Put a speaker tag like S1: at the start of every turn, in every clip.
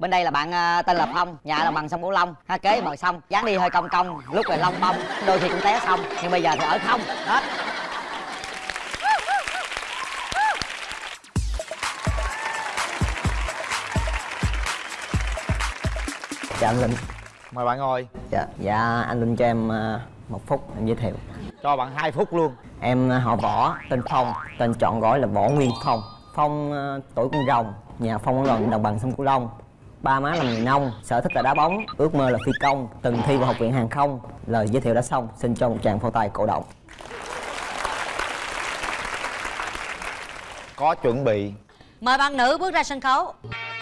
S1: Bên đây là bạn tên là Phong, nhà đồng bằng sông Cửu Long, ha, kế bờ sông, dáng đi hơi cong cong, lúc là lông bông, đôi khi cũng té sông, nhưng bây giờ thì ở không hết.
S2: Dạ anh Linh.
S3: Mời bạn ngồi.
S2: Dạ anh Linh cho em 1 phút em giới thiệu.
S3: Cho bạn 2 phút luôn.
S2: Em họ Võ, tên Phong, tên trọn gọi là Võ Nguyên Phong. Phong tuổi con rồng, nhà Phong ở gần đồng bằng sông Cửu Long. Ba má làm nghề nông, sở thích là đá bóng, ước mơ là phi công, từng thi vào học viện hàng không. Lời giới thiệu đã xong, xin cho một tràng pháo tay cổ động.
S3: Có chuẩn bị.
S4: Mời bạn nữ bước ra sân khấu.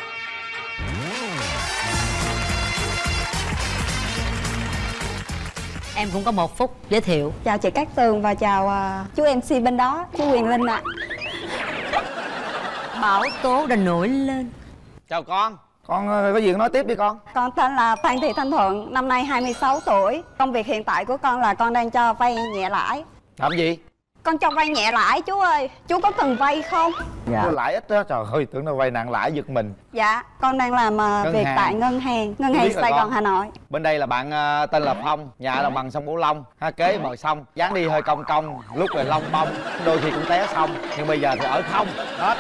S4: Em cũng có 1 phút giới thiệu.
S5: Chào chị Cát Tường và chào chú MC bên đó, chú Quyền Linh ạ.
S4: Bảo tố đã nổi lên.
S3: Chào con có gì nói tiếp đi con.
S5: Con tên là Phan Thị Thanh Thuận, năm nay 26 tuổi. Công việc hiện tại của con là con đang cho vay nhẹ lãi.
S3: Làm gì?
S5: Con cho vay nhẹ lãi chú ơi, chú có cần vay không?
S2: Dạ.
S3: Có lãi ít đó, trời ơi, tưởng đâu vay nặng lãi giật mình.
S5: Dạ, con đang làm việc
S3: hàng.
S5: tại ngân hàng Sài Gòn, Hà Nội.
S3: Bên đây là bạn tên là Phong, nhà đồng bằng sông Cửu Long, ha, kế bờ sông, dáng đi hơi cong cong, lúc là lông bông, đôi khi cũng té sông, nhưng bây giờ thì ở không hết.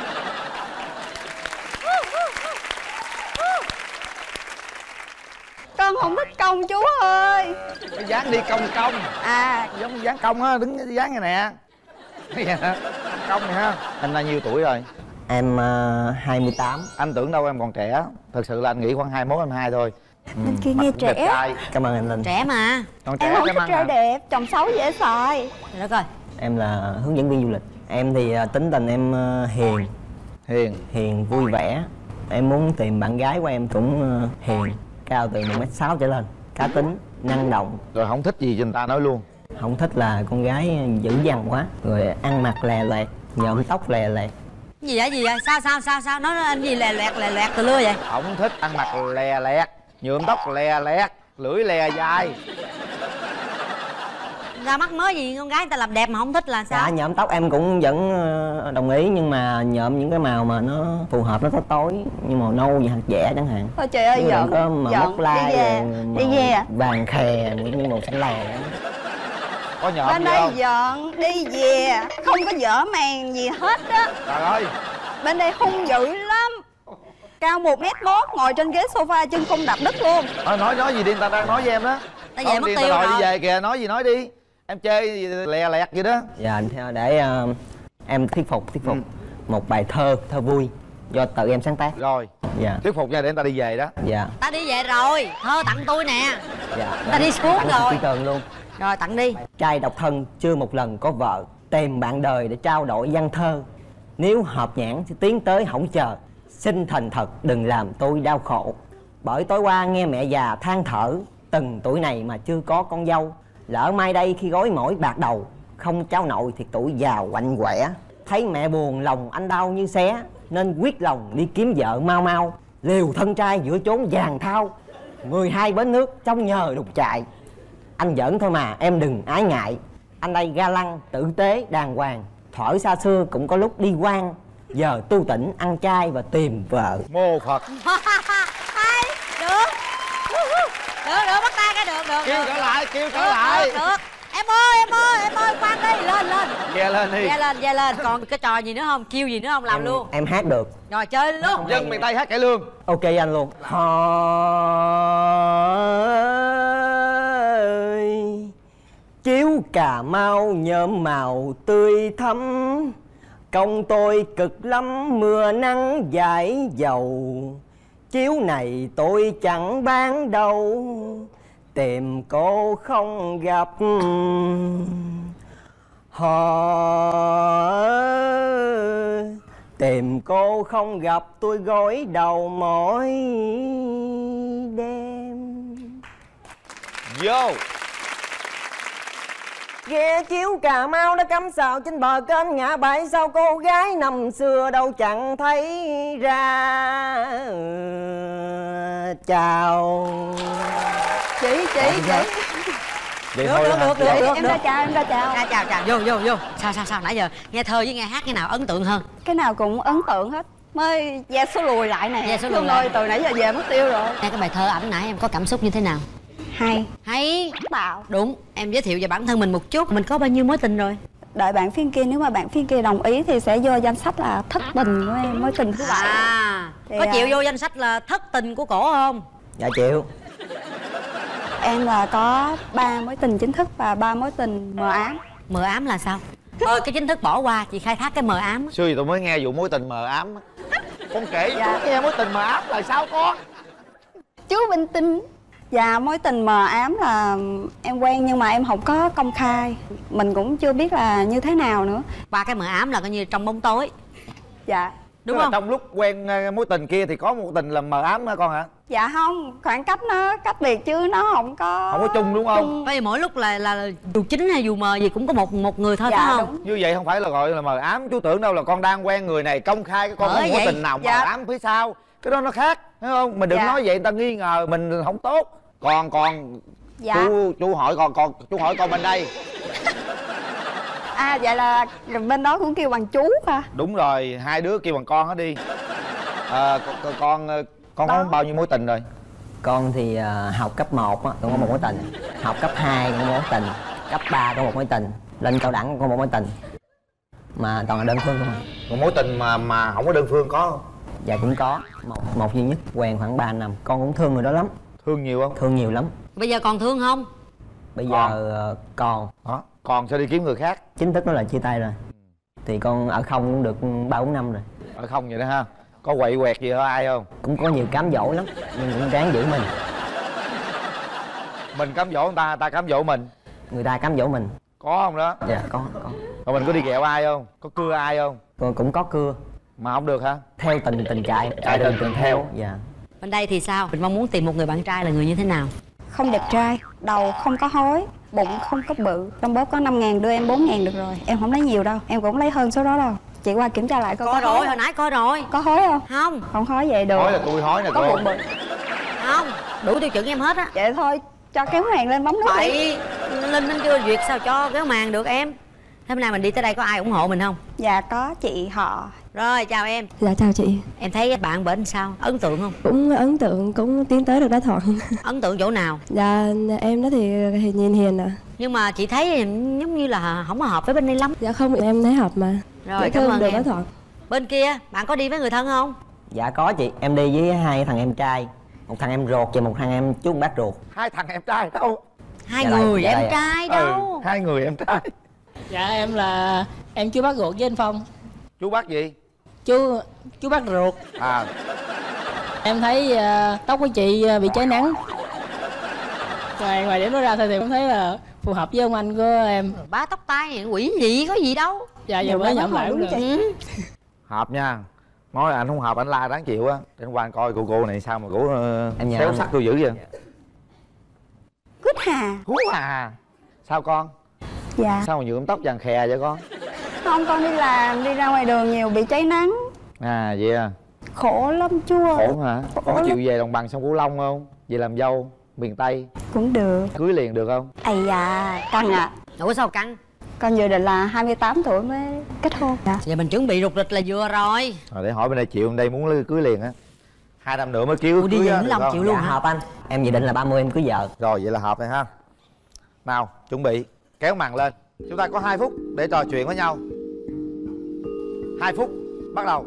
S5: Con không thích công chú ơi.
S3: Cái dáng đi cong cong. Giống dáng cong á, đứng cái dáng này nè. Cong này ha. Anh là nhiêu tuổi rồi?
S2: Em 28.
S3: Anh tưởng đâu em còn trẻ. Thật sự là anh nghĩ khoảng 21, 22 thôi.
S5: Bên kia nghe trẻ.
S3: Đẹp trai.
S2: Cảm ơn anh Linh.
S4: Trẻ mà.
S3: Còn trẻ
S5: Em không
S3: cái
S5: thích
S3: măng
S5: trai
S3: hả?
S5: đẹp, chồng xấu dễ xài.
S4: Được rồi.
S2: Em là hướng dẫn viên du lịch. Em thì tính tình em hiền, vui vẻ. Em muốn tìm bạn gái của em cũng hiền, cao từ 1m6 trở lên, cá tính, năng động.
S3: Rồi không thích gì cho người ta nói luôn.
S2: Không thích là con gái dữ dằn quá, rồi ăn mặc lè loẹt, nhuộm tóc lè loẹt.
S4: Gì vậy? Sao? Nói anh gì lè loẹt từ lưa vậy?
S3: Không thích ăn mặc lè lẹt, nhuộm tóc lè lẹt, lưỡi lè dài.
S4: Ra mắt mới gì con gái người ta làm đẹp mà không thích là sao?
S2: Dạ, nhuộm tóc em cũng vẫn đồng ý, nhưng mà nhuộm những cái màu mà nó phù hợp, nó tối như màu nâu, hạt dẻ chẳng hạn.
S5: Thôi chị ơi, giận,
S2: có màu móc lai,
S5: đi về.
S2: vàng khè, như màu xanh lè đó.
S3: Có nhộm
S5: Bên
S3: gì
S5: đây
S3: không?
S5: giận, đi về, không có dở màng gì hết á.
S3: Trời ơi.
S5: Bên đây hung dữ lắm. Cao 1m1, ngồi trên ghế sofa chân không đạp đất luôn.
S3: Nói gì đi, người ta đang nói với em đó.
S4: Ta về mất tiêu
S3: rồi.
S4: rồi.
S3: Đi về kìa, nói gì nói đi. Em chơi gì lè lẹt vậy đó.
S2: Dạ, để em thuyết phục một bài thơ vui do tự em sáng tác.
S3: Rồi.
S2: Dạ.
S3: Thuyết phục nha để người ta đi về đó.
S2: Dạ.
S4: Ta đi về rồi, thơ tặng tôi nè.
S2: Dạ.
S4: Ta đi xuống rồi.
S2: Tường luôn.
S4: Rồi tặng đi.
S2: Trai độc thân chưa một lần có vợ, tìm bạn đời để trao đổi văn thơ. Nếu hợp nhãn thì tiến tới hổng chờ, xin thành thật đừng làm tôi đau khổ. Bởi tối qua nghe mẹ già than thở, từng tuổi này mà chưa có con dâu. Lỡ mai đây khi gói mỗi bạc đầu, không cháu nội thì tuổi già quạnh quẻ. Thấy mẹ buồn lòng anh đau như xé, nên quyết lòng đi kiếm vợ mau mau. Liều thân trai giữa chốn vàng thao, người hai bến nước trong nhờ đục chạy. Anh giỡn thôi mà em đừng ái ngại, anh đây ga lăng tử tế đàng hoàng. Thuở xa xưa cũng có lúc đi quan, giờ tu tỉnh ăn chay và tìm vợ.
S3: Mô Phật.
S4: Hay, được, bắt tay cái được.
S3: Kêu trở lại.
S4: Được. Em ơi, khoan đi, lên.
S3: Ve lên đi.
S4: Ve lên. Còn cái trò gì nữa không? Kêu gì nữa không? Làm luôn.
S2: Em hát được.
S4: Rồi chơi luôn.
S3: Dân miền Tây hát cải lương.
S2: Ok anh luôn. Chiếu Cà Mau nhuộm màu tươi thắm, công tôi cực lắm mưa nắng dãi dầu. Chiếu này tôi chẳng bán đâu, tìm cô không gặp. Tìm cô không gặp tôi gối đầu mỗi đêm.
S3: Vô.
S2: Ghe chiếu Cà Mau đã cắm sào trên bờ kênh ngã bảy, sao cô gái năm xưa đâu chẳng thấy ra. Chào
S5: Chị
S3: Vậy thôi
S4: Được.
S5: em ra chào.
S4: Chào. Vô. Sao nãy giờ nghe thơ với nghe hát cái nào ấn tượng hơn?
S5: Cái nào cũng ấn tượng hết. mới ve số lùi lại nè.
S4: Ve số lùi
S5: Trời
S4: lại.
S5: ơi, từ nãy giờ về mất tiêu rồi.
S4: Nghe cái bài thơ ảnh nãy em có cảm xúc như thế nào?
S5: Hay
S4: Hay.
S5: tạo.
S4: Đúng, em giới thiệu về bản thân mình một chút. Mình có bao nhiêu mối tình rồi?
S5: Đợi bạn phía kia, nếu mà bạn phía kia đồng ý thì sẽ vô danh sách là thất tình của em, mối tình thứ 7.
S4: Có
S5: Thì,
S4: chịu vô danh sách là thất tình của cổ không?
S2: Dạ chịu.
S5: Em là có 3 mối tình chính thức và 3 mối tình mờ ám.
S4: Mờ ám là sao? Thôi cái chính thức bỏ qua, chị khai thác cái mờ ám á.
S3: Xưa thì tôi mới nghe vụ mối tình mờ ám á. Con kể
S5: Dạ.
S3: nghe mối tình mờ ám là sao con?
S5: Chú bình tĩnh. Dạ, mối tình mờ ám là em quen nhưng mà em không có công khai. Mình cũng chưa biết là như thế nào nữa.
S4: Ba cái mờ ám là coi như trong bóng tối.
S5: Dạ.
S4: Đúng
S3: Tức là
S4: không?
S3: trong lúc quen mối tình kia thì có một tình là mờ ám hả con hả?
S5: Dạ không, khoảng cách nó cách biệt chứ nó không có...
S3: Không có chung đúng không?
S4: Bởi vì mỗi lúc là dù chính hay dù mờ gì cũng có một người thôi,
S5: Dạ,
S4: phải không?
S5: đúng.
S3: Như vậy không phải là gọi là mờ ám. Chú tưởng đâu là con đang quen người này công khai cái con có
S4: Bởi
S3: mối
S4: vậy.
S3: tình nào mờ
S5: Dạ.
S3: ám phía sau. Cái đó nó khác, thấy không? Mình đừng
S5: Dạ.
S3: nói vậy người ta nghi ngờ mình không tốt. Còn
S5: Dạ.
S3: chú hỏi chú hỏi con bên đây.
S5: À, vậy là bên đó cũng kêu bằng chú hả?
S3: Đúng rồi, hai đứa kêu bằng con hết đi. Con có
S5: Đó.
S3: bao nhiêu mối tình rồi?
S2: Con thì học cấp 1 á, con có một mối tình. Học cấp 2 con có một mối tình. Cấp 3 có một mối tình. Lên cao đẳng con có một mối tình. Mà toàn là đơn phương không à.
S3: Một mối tình mà không có đơn phương có không?
S2: Dạ cũng có. Một duy nhất quen khoảng 3 năm. Con cũng thương người đó lắm.
S3: Thương nhiều không?
S2: Thương nhiều lắm.
S4: Bây giờ còn thương không?
S2: Bây
S3: Còn.
S2: giờ còn.
S3: Đó. Còn sẽ đi kiếm người khác.
S2: Chính thức nó là chia tay rồi. Thì con ở không cũng được 3-4 năm rồi.
S3: Ở không vậy đó ha. Có quậy quẹt gì ở ai không?
S2: Cũng có nhiều cám dỗ lắm. Nhưng cũng ráng giữ mình.
S3: Mình cám dỗ người ta, người ta cám dỗ mình.
S2: Người ta cám dỗ mình.
S3: Có không đó?
S2: Dạ có.
S3: Rồi mình có đi ghẹo ai không? Có cưa ai không?
S2: Con cũng có cưa.
S3: Mà không được hả?
S2: Theo tình chạy.
S3: Chạy tình theo.
S2: Dạ.
S4: Bên đây thì sao? Mình mong muốn tìm một người bạn trai là người như thế nào?
S5: Không đẹp trai, đầu không có hói, bụng không có bự. Trong bóp có 5.000 đưa em 4.000 được rồi. Em không lấy nhiều đâu, em cũng lấy hơn số đó đâu. Chị qua kiểm tra lại coi
S4: Có rồi,
S5: hói
S4: hồi nãy có rồi.
S5: có hói không?
S4: Không,
S5: Không hói vậy được.
S3: Hói là tôi hói nè
S5: có
S3: cô.
S5: bụng bự.
S4: không, đủ tiêu chuẩn em hết á.
S5: Vậy thôi, cho kéo màn lên bấm nút đi.
S4: Vậy Linh Minh chưa duyệt sao cho kéo màn được em. Thế bữa nay mình đi tới đây có ai ủng hộ mình không?
S5: Dạ có chị họ.
S4: Rồi chào em.
S6: Dạ chào chị.
S4: Em thấy bạn bển sao? Ấn tượng không?
S6: Cũng ấn tượng, cũng tiến tới được đá thuận.
S4: Ấn tượng chỗ nào?
S6: Dạ em đó thì nhìn hiền à.
S4: Nhưng mà chị thấy giống như là không có hợp với bên đây lắm.
S6: Dạ không, em thấy hợp mà.
S4: Rồi
S6: Dễ
S4: cảm
S6: thương,
S4: ơn
S6: được đá
S4: em.
S6: thuận.
S4: Bên kia bạn có đi với người thân không?
S2: Dạ có chị. Em đi với 2 thằng em trai. Một thằng em ruột và một thằng em chú bác ruột.
S3: 2 thằng em trai đâu?
S4: Hai
S2: Dạ đây,
S4: người
S2: dạ
S4: em
S2: đây ạ.
S4: trai đâu.
S3: 2 người em trai.
S7: Dạ em là em chú bác ruột với anh Phong.
S3: Chú bác gì?
S7: Chú bác ruột.
S3: À,
S7: Em thấy tóc của chị bị cháy nắng. Ngoài điểm đó ra thôi thì em thấy là phù hợp với ông anh của em.
S4: Bá tóc tai quỷ gì có gì đâu.
S7: Dạ giờ mới nhẩm lại cũng được.
S4: Ừ.
S3: hợp nha. Nói anh không hợp anh la đáng chịu á. Để anh qua anh coi cô này sao mà cổ
S2: Em nhờ
S3: xéo
S2: anh.
S3: sắc tôi dữ vậy.
S5: Quýt Hà.
S3: Hú à. Sao con?
S5: Dạ.
S3: Sao mà nhuộm tóc vàng khè vậy con?
S5: Không, con đi làm, đi ra ngoài đường nhiều bị cháy nắng.
S3: À vậy à.
S5: Khổ lắm chú ơi.
S3: Khổ hả? Con có chịu về đồng bằng sông Cửu Long không? Về làm dâu miền Tây.
S5: Cũng được.
S3: Cưới liền được không?
S5: Ây da, căng à.
S4: Ủa sao căng?
S5: Con dự định là 28 tuổi mới kết hôn. Dạ.
S4: Giờ mình chuẩn bị rục rịch là vừa rồi.
S3: Rồi để hỏi bên đây chịu bên đây muốn cưới liền á. 2 năm nữa mới kêu
S4: Ủa, đi
S3: cưới
S4: về
S3: á,
S4: Vĩnh
S3: được
S4: Long
S3: không?
S4: chịu luôn
S2: Dạ
S4: hả?
S2: hợp anh. Em dự định là 30 em cưới vợ.
S3: Rồi vậy là hợp này ha. Nào chuẩn bị kéo màn lên. Chúng ta có 2 phút để trò chuyện với nhau. 2 phút bắt đầu.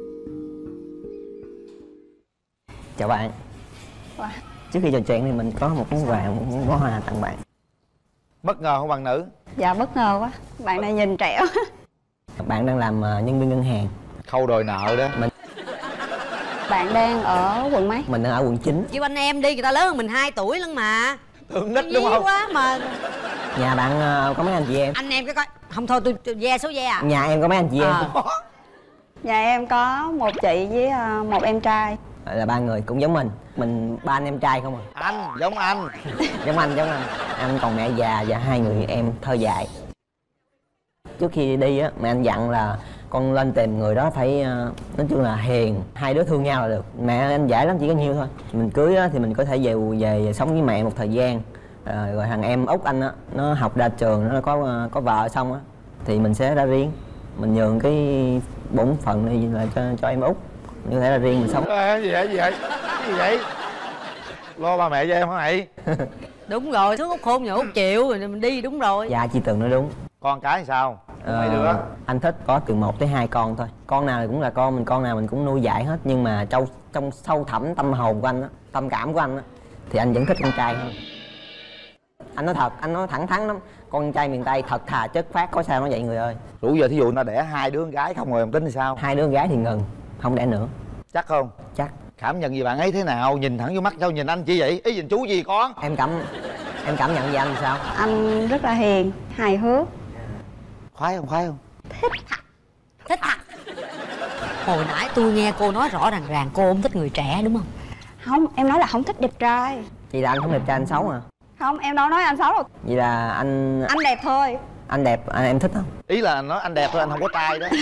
S2: Chào bạn.
S5: Wow.
S2: Trước khi trò chuyện thì mình có một món quà, một món quà tặng bạn.
S3: Bất ngờ không bạn nữ?
S5: Dạ bất ngờ quá. Bạn này nhìn trẻ.
S2: Bạn đang làm nhân viên ngân hàng.
S3: Khâu đòi nợ đó.
S5: Bạn đang ở quận mấy?
S2: Mình đang ở quận 9.
S4: Kêu anh em đi, người ta lớn hơn mình 2 tuổi lắm mà.
S3: Tưởng nít
S4: Dí
S3: đúng không?
S4: quá mà.
S2: Nhà bạn có mấy anh chị em?
S4: Anh em cái coi. Không thôi tôi ve số ve à.
S2: Nhà em có mấy anh chị em?
S5: Nhà em có một chị với một em trai.
S2: Là 3 người cũng giống mình. Mình 3 anh em trai không à.
S3: Anh giống anh.
S2: Giống anh. Anh còn mẹ già và 2 người em thơ dại. Trước khi đi á, mẹ anh dặn là con lên tìm người đó phải nói chung là hiền, 2 đứa thương nhau là được. Mẹ anh dễ lắm, chỉ có nhiêu thôi. Mình cưới á, thì mình có thể về sống với mẹ một thời gian. Rồi thằng em út anh á, nó học ra trường, nó có vợ xong á thì mình sẽ ra riêng. Mình nhường cái bổn phận này lại cho em út. Mình có thể là riêng mình sống.
S3: Gì vậy? Cái gì vậy? Lo ba mẹ cho em hả mày?
S4: Đúng rồi, xuống Úc hôn nhỏ Úc chịu rồi mình đi, đúng rồi.
S2: Dạ chị Tường nói đúng.
S3: Con cái thì sao? Mấy đứa?
S2: Anh thích có từ 1 tới 2 con thôi. Con nào thì cũng là con mình, con nào mình cũng nuôi dạy hết. Nhưng mà trong sâu thẳm tâm hồn của anh á, tâm cảm của anh á, thì anh vẫn thích con trai hơn. Anh nói thật, anh nói thẳng thắn lắm. Con trai miền Tây thật thà chất phác, có sao nó vậy người ơi.
S3: Đủ giờ thí dụ ta đẻ 2 đứa con gái không rồi em tính thì sao?
S2: 2 đứa con gái thì ngừng, không đẻ nữa.
S3: Chắc không?
S2: Chắc.
S3: Cảm nhận gì bạn ấy thế nào? Nhìn thẳng vô mắt sao nhìn anh chi vậy? Ý nhìn chú gì con?
S2: Em cảm nhận về anh sao?
S5: Anh rất là hiền, hài hước.
S3: Khoái không?
S4: Thích thật. Hồi nãy tôi nghe cô nói rõ ràng cô không thích người trẻ đúng không?
S5: Không, em nói là không thích đẹp trai.
S2: Vậy là anh không đẹp trai, anh xấu à?
S5: Không, em đâu nói anh xấu đâu.
S2: Vậy là anh
S5: Đẹp thôi.
S2: Anh đẹp, em thích không?
S3: Ý là nói anh đẹp thôi, anh không có trai đó.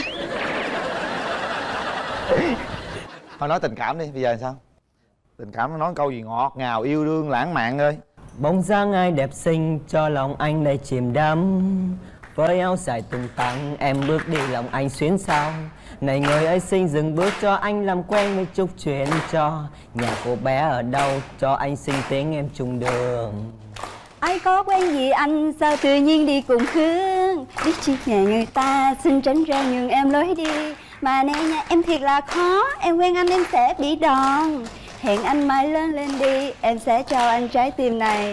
S3: Thôi nói tình cảm đi, bây giờ sao? Tình cảm nói câu gì ngọt ngào, yêu đương, lãng mạn ơi.
S2: Bóng dáng ai đẹp xinh cho lòng anh đầy chìm đắm. Với áo dài tung tăng em bước đi lòng anh xuyến sao. Này người ơi xin dừng bước cho anh làm quen với chút chuyện cho. Nhà cô bé ở đâu cho anh xin tiếng em chung đường.
S5: Ai có quen gì anh sao tự nhiên đi cùng hướng. Biết chi nhà người ta xin tránh ra nhường em lối đi. Mà nè nhà em thiệt là khó, em quen anh em sẽ bị đòn. Hẹn anh mai lớn lên đi, em sẽ cho anh trái tim này.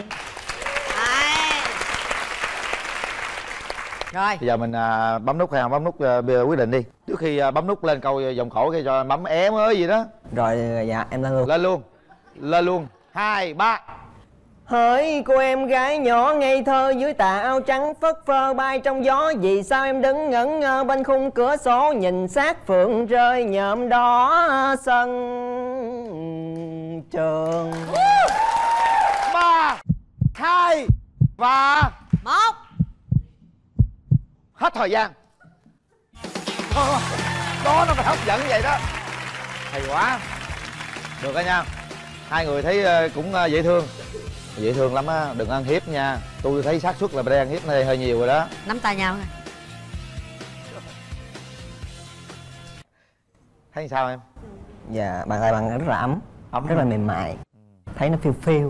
S4: Rồi.
S3: Bây giờ mình bấm nút hay không bấm nút quyết định đi. Trước khi bấm nút lên câu vòng cổ cái cho bấm é mới gì đó.
S2: Rồi dạ em lên luôn.
S3: Lên luôn 2, 3.
S2: Hỡi cô em gái nhỏ ngây thơ dưới tà áo trắng phất phơ bay trong gió. Vì sao em đứng ngẩn ngơ bên khung cửa sổ nhìn xác phượng rơi nhợm đó sân trường.
S3: 3, 2 và
S4: 1.
S3: Hết thời gian. Đó nó phải hấp dẫn vậy đó. Hay quá. Được đó nha. Hai người thấy cũng dễ thương. Dễ thương lắm á, đừng ăn hiếp nha. Tôi thấy xác suất là đang ăn hiếp này hơi nhiều rồi đó.
S4: Nắm tay nhau thôi.
S3: Thấy sao em?
S2: Dạ bàn tay bạn rất là ấm,
S3: Ấm
S2: rất là mềm mại. Thấy nó phiêu phiêu.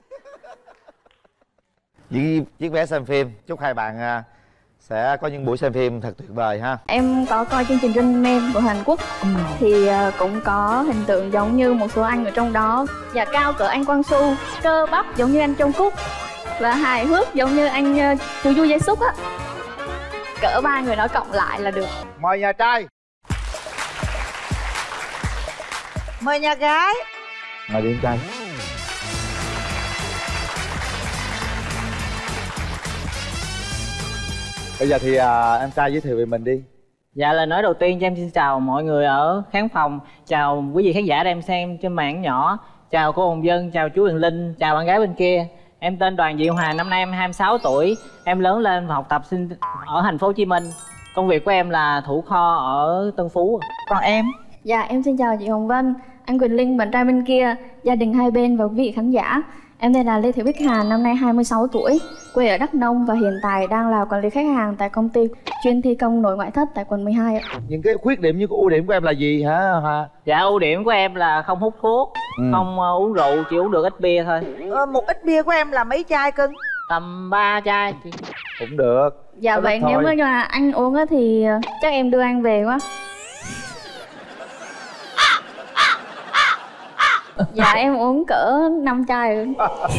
S3: Chiếc vé xem phim. Chúc hai bạn sẽ có những buổi xem phim thật tuyệt vời ha.
S8: Em có coi chương trình Running Man của Hàn Quốc thì cũng có hình tượng giống như một số anh ở trong đó. Và cao cỡ anh Quang Su, cơ bắp giống như anh Jong Kook và hài hước giống như anh Chu Du Jae Suk á. Cỡ 3 người đó cộng lại là được.
S3: Mời nhà trai.
S9: Mời nhà gái.
S3: Mời đi em trai. Bây giờ thì em trai giới thiệu về mình đi.
S7: Dạ, lời nói đầu tiên cho em xin chào mọi người ở khán phòng. Chào quý vị khán giả đang xem trên màn nhỏ. Chào cô Hồng Vân, chào chú Huyền Linh, chào bạn gái bên kia. Em tên Đoàn Diệu Hòa, năm nay em 26 tuổi. Em lớn lên và học tập sinh ở thành phố Hồ Chí Minh. Công việc của em là thủ kho ở Tân Phú.
S9: Còn em?
S8: Dạ, em xin chào chị Hồng Vân, anh Quỳnh Linh, bạn trai bên kia, gia đình hai bên và quý vị khán giả. Em tên là Lê Thị Bích Hà, năm nay 26 tuổi, quê ở Đắk Nông và hiện tại đang là quản lý khách hàng tại công ty chuyên thi công nội ngoại thất tại quận 12 ạ.
S3: Những cái khuyết điểm như ưu điểm của em là gì hả Hòa?
S7: Dạ, ưu điểm của em là không hút thuốc, không uống rượu, chỉ uống được ít bia thôi.
S9: Một ít bia của em là mấy chai cưng?
S7: Tầm 3 chai.
S3: Cũng được.
S8: Dạ vậy nếu mà anh uống á thì chắc em đưa anh về quá. Dạ em uống cỡ 5 chai rồi.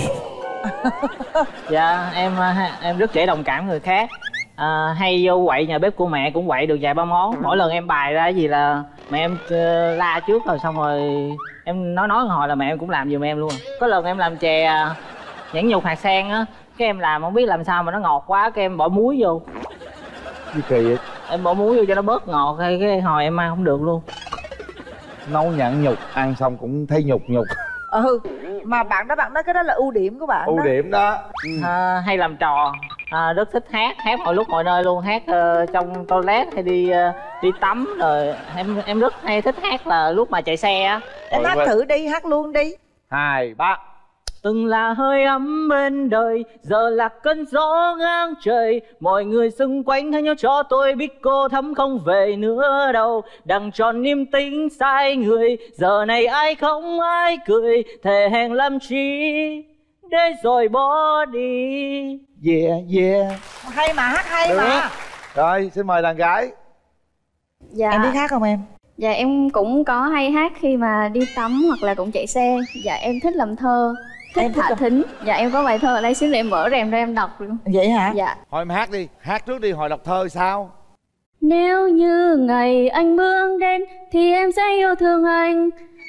S7: Dạ em rất dễ đồng cảm người khác. Hay vô quậy nhà bếp của mẹ cũng quậy được vài ba món. Mỗi lần em bày ra cái gì là mẹ em la trước rồi xong rồi em nói hồi là mẹ em cũng làm giùm em luôn. Có lần em làm chè nhãn nhục hạt sen á, cái em làm không biết làm sao mà nó ngọt quá, cái em bỏ muối vô.
S3: Gì kỳ vậy?
S7: Em bỏ muối vô cho nó bớt ngọt, cái hồi em ăn không được luôn.
S3: Nấu nhãn nhục ăn xong cũng thấy nhục.
S9: Mà bạn nói cái đó là ưu điểm của bạn.
S3: Ưu điểm đó.
S7: Hay làm trò, rất thích hát mọi lúc mọi nơi luôn. Hát trong toilet hay đi tắm rồi em rất hay thích hát là lúc mà chạy xe á.
S9: Em hát thử đi, hát luôn đi.
S3: 2, 3.
S7: từng là hơi ấm bên đời, giờ là cơn gió ngang trời. Mọi người xung quanh hãy nhớ cho tôi biết cô thắm không về nữa đâu. Đằng tròn niềm tính sai người, giờ này ai không ai cười. Thề hẹn làm chi để rồi bỏ đi.
S3: Yeah yeah.
S9: Hay mà, hát hay
S3: Được.
S9: mà.
S3: Rồi xin mời đàn gái.
S8: Dạ.
S9: Em biết hát không em?
S8: Dạ em cũng có hay hát khi mà đi tắm hoặc là cũng chạy xe. Dạ em thích làm thơ, thích
S9: Em thích
S8: thả
S9: làm-
S8: thính. Dạ em có bài thơ ở đây, xíu nữa em mở rèm ra em đọc luôn.
S9: Vậy hả?
S8: Dạ.
S3: Thôi em hát đi, hát trước đi, hồi đọc thơ sao?
S8: Nếu như ngày anh bước đến thì em sẽ yêu thương anh.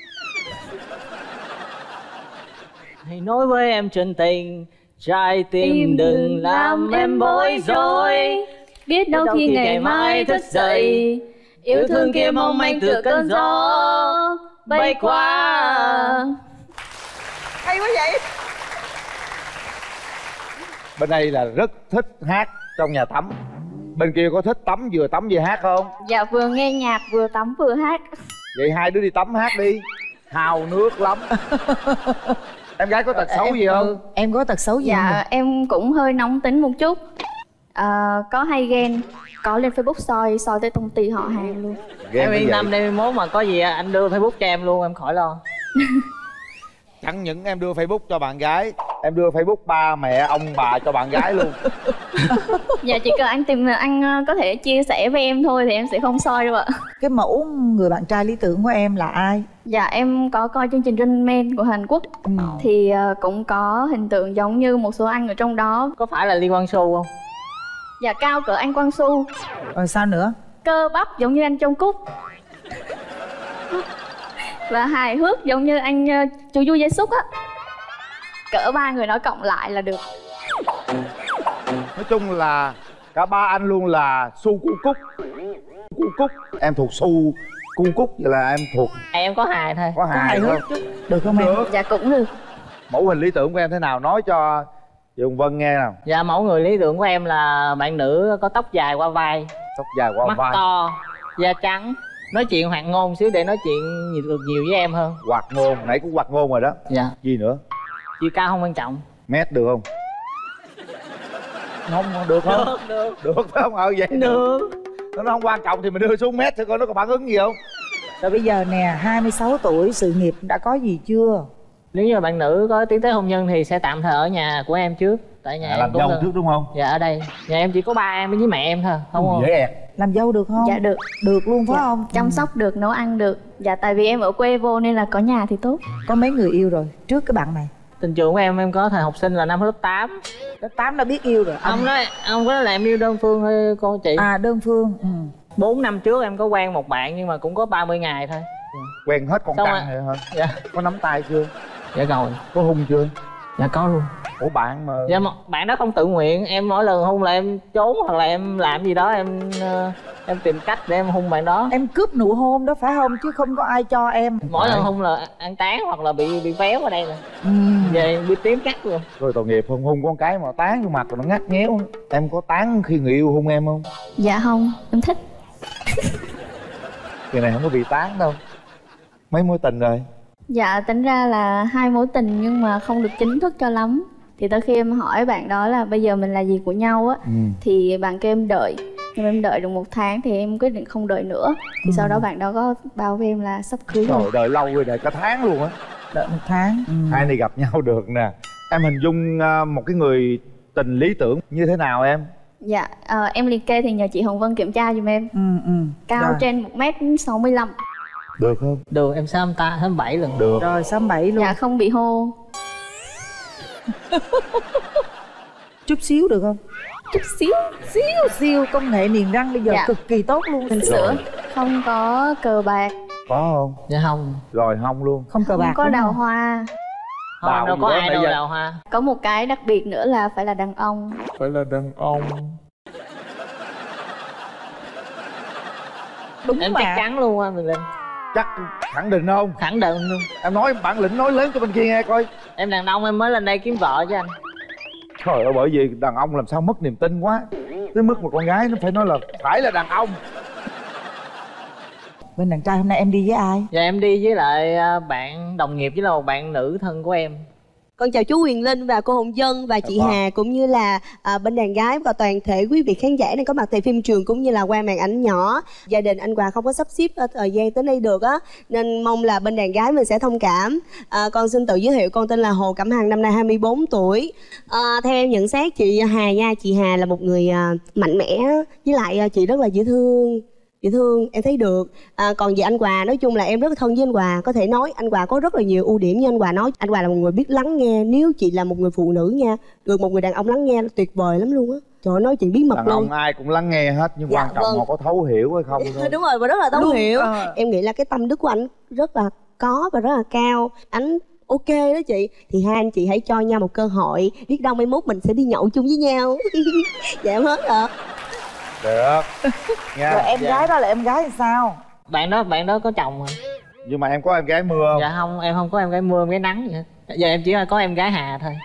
S7: Hãy nói với em chân tình, trái tim đừng làm em bối rối.
S8: Biết đâu khi ngày mai thức dậy, yêu thương kia mong manh từ cơn gió bay qua.
S9: Hay quá vậy.
S3: Bên đây là rất thích hát trong nhà tắm. Bên kia có thích tắm vừa hát không?
S8: Dạ vừa nghe nhạc vừa tắm vừa hát.
S3: Vậy hai đứa đi tắm hát đi. Hào nước lắm. Em gái có tật xấu gì không?
S9: Em có tật xấu gì không?
S8: Dạ em cũng hơi nóng tính một chút. Có hay ghen, có lên Facebook soi tới công ty họ hàng luôn.
S7: Em yên tâm đi, mốt mà có gì anh đưa Facebook cho em luôn, em khỏi lo.
S3: Chẳng những em đưa Facebook cho bạn gái, em đưa Facebook ba mẹ ông bà cho bạn gái luôn.
S8: Dạ chỉ cần anh tìm anh có thể chia sẻ với em thôi thì em sẽ không soi đâu ạ.
S9: Cái mẫu người bạn trai lý tưởng của em là ai?
S8: Dạ em có coi chương trình Running Man của Hàn Quốc. Thì cũng có hình tượng giống như một số anh ở trong đó.
S7: Có phải là Lee Kwang Soo không?
S8: Dạ cao cỡ anh Quang Su.
S9: Rồi sao nữa?
S8: Cơ bắp giống như anh Jungkook. Và hài hước giống như anh Chu Du Jae Suk á. Cỡ ba người đó cộng lại là được.
S3: Nói chung là cả ba anh luôn là Su Cu Cúc. Cu Cúc. Em thuộc Su Cu Cúc, vậy là em thuộc.
S7: Em có hài thôi.
S3: Có hài
S9: hước
S3: không?
S9: Được không em?
S3: Được.
S8: Dạ cũng được.
S3: Mẫu hình lý tưởng của em thế nào? Nói cho chị Hồng Vân nghe nào.
S7: Dạ mẫu người lý tưởng của em là bạn nữ có tóc dài qua vai,
S3: Tóc dài qua
S7: mắt
S3: vai,
S7: to, da trắng, nói chuyện hoạt ngôn xíu để nói chuyện được nhiều với em hơn.
S3: hoạt ngôn. Nãy cũng hoạt ngôn rồi đó.
S7: Dạ.
S3: Gì nữa?
S7: Chiều cao không quan trọng.
S3: Mét được không? Không được không? Được phải không? Vậy
S7: Được.
S3: Nó không quan trọng thì mình đưa xuống mét thử coi nó có phản ứng gì không.
S9: Rồi bây giờ nè, 26 tuổi, sự nghiệp đã có gì chưa?
S7: Nếu như bạn nữ có tiến tới hôn nhân thì sẽ tạm thời ở nhà của em trước. Tại nhà em
S3: làm
S7: cũng
S3: dâu
S7: gần.
S3: trước đúng không?
S7: Dạ ở đây. Nhà em chỉ có ba em với mẹ em thôi. Không
S3: Dễ ẹt.
S9: Làm dâu được không?
S8: Dạ được.
S9: Được luôn phải không?
S8: Chăm sóc được, nấu ăn được. Dạ tại vì em ở quê vô nên là có nhà thì tốt.
S9: Có mấy người yêu rồi trước cái bạn này?
S7: Tình trường của em có thời học sinh là năm lớp 8.
S9: Lớp 8 đã biết yêu rồi.
S7: Ông có là em yêu đơn phương thôi cô chị.
S9: À đơn phương.
S7: 4 năm trước em có quen một bạn nhưng mà cũng có 30 ngày thôi.
S3: Quen hết con
S7: Xong
S3: trăng
S7: rồi.
S3: rồi hả?
S7: Dạ.
S3: Có nắm tay chưa?
S7: Dạ rồi.
S3: Có hung chưa?
S7: Dạ có luôn.
S3: Ủa bạn mà.
S7: Dạ mà bạn đó không tự nguyện, em mỗi lần hung là em trốn hoặc là em làm gì đó em tìm cách để em hung bạn đó.
S9: Em cướp nụ hôn đó phải không? Chứ không có ai cho em.
S7: Mỗi lần hung là ăn tán hoặc là bị véo ở đây nè. Về bị tím cắt luôn.
S3: Rồi tội nghiệp không hung con cái mà tán vô mặt rồi nó ngắt nhéo. Em có tán khi người yêu hung em không?
S8: Dạ không, em thích.
S3: Cái này không có bị tán đâu. Mấy mối tình rồi?
S8: Dạ tính ra là 2 mối tình nhưng mà không được chính thức cho lắm. Thì tới khi em hỏi bạn đó là bây giờ mình là gì của nhau á, thì bạn kêu em đợi. Nhưng em đợi được 1 tháng thì em quyết định không đợi nữa. Thì sau đó bạn đó có báo với em là sắp cưới rồi.
S3: Trời, đợi lâu rồi, đợi cả tháng luôn á.
S9: Đợi 1 tháng.
S3: Hai này gặp nhau được nè. Em hình dung một cái người tình lý tưởng như thế nào em?
S8: Dạ em liệt kê thì nhờ chị Hồng Vân kiểm tra giùm em. Cao
S9: Rồi.
S8: trên 1m65.
S3: Được không?
S7: Được, em 6'7" lần.
S3: Được.
S9: Rồi 67 luôn.
S8: Dạ không bị hô.
S9: Chút xíu được không?
S8: Chút xíu.
S9: Siêu công nghệ niềng răng bây giờ
S8: Dạ.
S9: cực kỳ tốt luôn.
S8: Bình sữa. Không có cờ bạc.
S3: Có không?
S7: Dạ không.
S3: Rồi không luôn.
S9: Không cờ bạc.
S8: Không có
S9: đúng
S8: đào
S9: không?
S8: hoa.
S7: Không,
S3: Đào
S7: đâu
S3: gì
S7: có
S3: đó
S7: ai
S3: nãy
S7: đâu
S3: giờ.
S7: đào hoa.
S8: Có một cái đặc biệt nữa là phải là đàn ông.
S3: Phải là đàn ông.
S9: Đúng
S7: Em
S9: mà.
S7: chắc chắn luôn á mình lên.
S3: Chắc khẳng định không?
S7: Khẳng định luôn.
S3: Em nói bản lĩnh nói lớn cho bên kia nghe coi.
S7: Em đàn ông em mới lên đây kiếm vợ chứ anh.
S3: Trời ơi, bởi vì đàn ông làm sao mất niềm tin quá. Tới mức một con gái nó phải nói là phải là đàn ông.
S9: Bên đàn trai hôm nay em đi với ai?
S7: Dạ em đi với lại bạn đồng nghiệp với là một bạn nữ thân của em.
S10: Con chào chú Huyền Linh và cô Hồng Dân và chị Hà, cũng như là bên đàn gái và toàn thể quý vị khán giả đang có mặt tại phim trường cũng như là qua màn ảnh nhỏ. Gia đình anh Hòa không có sắp xếp thời gian tới đây được á, nên mong là bên đàn gái mình sẽ thông cảm. Con xin tự giới thiệu, con tên là Hồ Cẩm Hằng, năm nay 24 tuổi. Theo em nhận xét chị Hà nha, chị Hà là một người mạnh mẽ, với lại chị rất là dễ thương. Dễ thương, em thấy được. Còn về anh Hòa, nói chung là em rất là thân với anh Hòa. Có thể nói anh Hòa có rất là nhiều ưu điểm như anh Hòa nói. Anh Hòa là một người biết lắng nghe. Nếu chị là một người phụ nữ nha, được một người đàn ông lắng nghe là tuyệt vời lắm luôn á. Trời ơi, nói chuyện bí mật
S3: đàn
S10: luôn.
S3: ông ai cũng lắng nghe hết, nhưng
S10: Dạ,
S3: quan trọng
S10: vâng.
S3: họ có thấu hiểu hay không thôi.
S10: Đúng rồi, và rất là thấu
S3: Luôn,
S10: hiểu. Em nghĩ là cái tâm đức của anh rất là có và rất là cao. Anh ok đó chị. Thì hai anh chị hãy cho nhau một cơ hội. Biết đâu mai mốt mình sẽ đi nhậu chung với nhau. Dạ em hết rồi.
S3: Được nha.
S9: Rồi em gái đó là em gái thì sao?
S7: Bạn đó có chồng rồi.
S3: Nhưng mà em có em gái mưa không?
S7: Dạ không, em không có em gái mưa, em gái nắng vậy. Giờ em chỉ có em gái Hà thôi.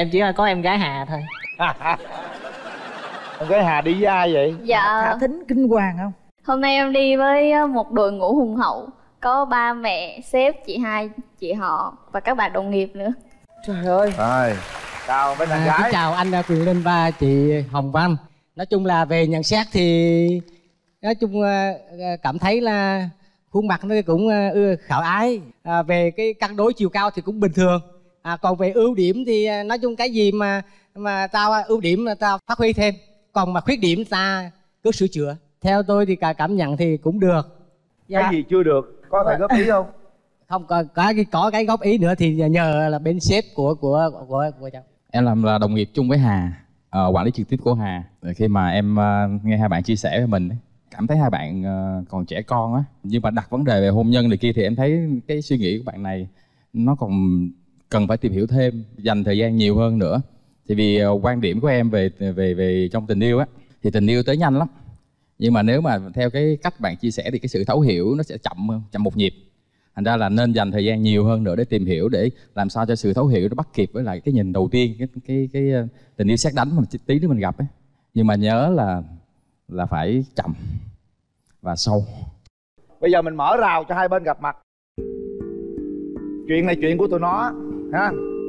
S3: Em gái Hà đi với ai vậy?
S8: Dạ,
S9: Thả thính kinh hoàng không?
S8: hôm nay em đi với một đội ngũ hùng hậu. Có ba mẹ, sếp, chị hai, chị họ và các bạn đồng nghiệp nữa.
S9: Trời ơi.
S3: Rồi, chào bên đàn
S11: Xin
S3: gái.
S11: chào anh Quyền Linh và chị Hồng Vân. Nói chung là về nhận xét thì nói chung cảm thấy là khuôn mặt nó cũng khả ái. Về cái cân đối chiều cao thì cũng bình thường. Còn về ưu điểm thì nói chung cái gì mà tao ưu điểm là tao phát huy thêm, còn mà khuyết điểm ta cứ sửa chữa. Theo tôi thì cả cảm nhận thì cũng được.
S3: Cái gì chưa được có thể góp ý không?
S11: Không có cái góp ý nữa thì nhờ là bên sếp của cháu.
S12: Em làm là đồng nghiệp chung với Hà, quản lý trực tiếp của Hà. Khi mà em nghe hai bạn chia sẻ với mình, cảm thấy hai bạn còn trẻ con á, nhưng mà đặt vấn đề về hôn nhân này kia thì em thấy cái suy nghĩ của bạn này nó còn cần phải tìm hiểu thêm, dành thời gian nhiều hơn nữa. Thì vì quan điểm của em về trong tình yêu á, thì tình yêu tới nhanh lắm, nhưng mà nếu mà theo cái cách bạn chia sẻ thì cái sự thấu hiểu nó sẽ chậm một nhịp. Thành ra là nên dành thời gian nhiều hơn nữa để tìm hiểu, để làm sao cho sự thấu hiểu nó bắt kịp với lại cái nhìn đầu tiên, cái tình yêu sét đánh mà tí nữa mình gặp ấy. Nhưng mà nhớ là phải chậm và sâu.
S3: Bây giờ mình mở rào cho hai bên gặp mặt. Chuyện này chuyện của tụi nó ha.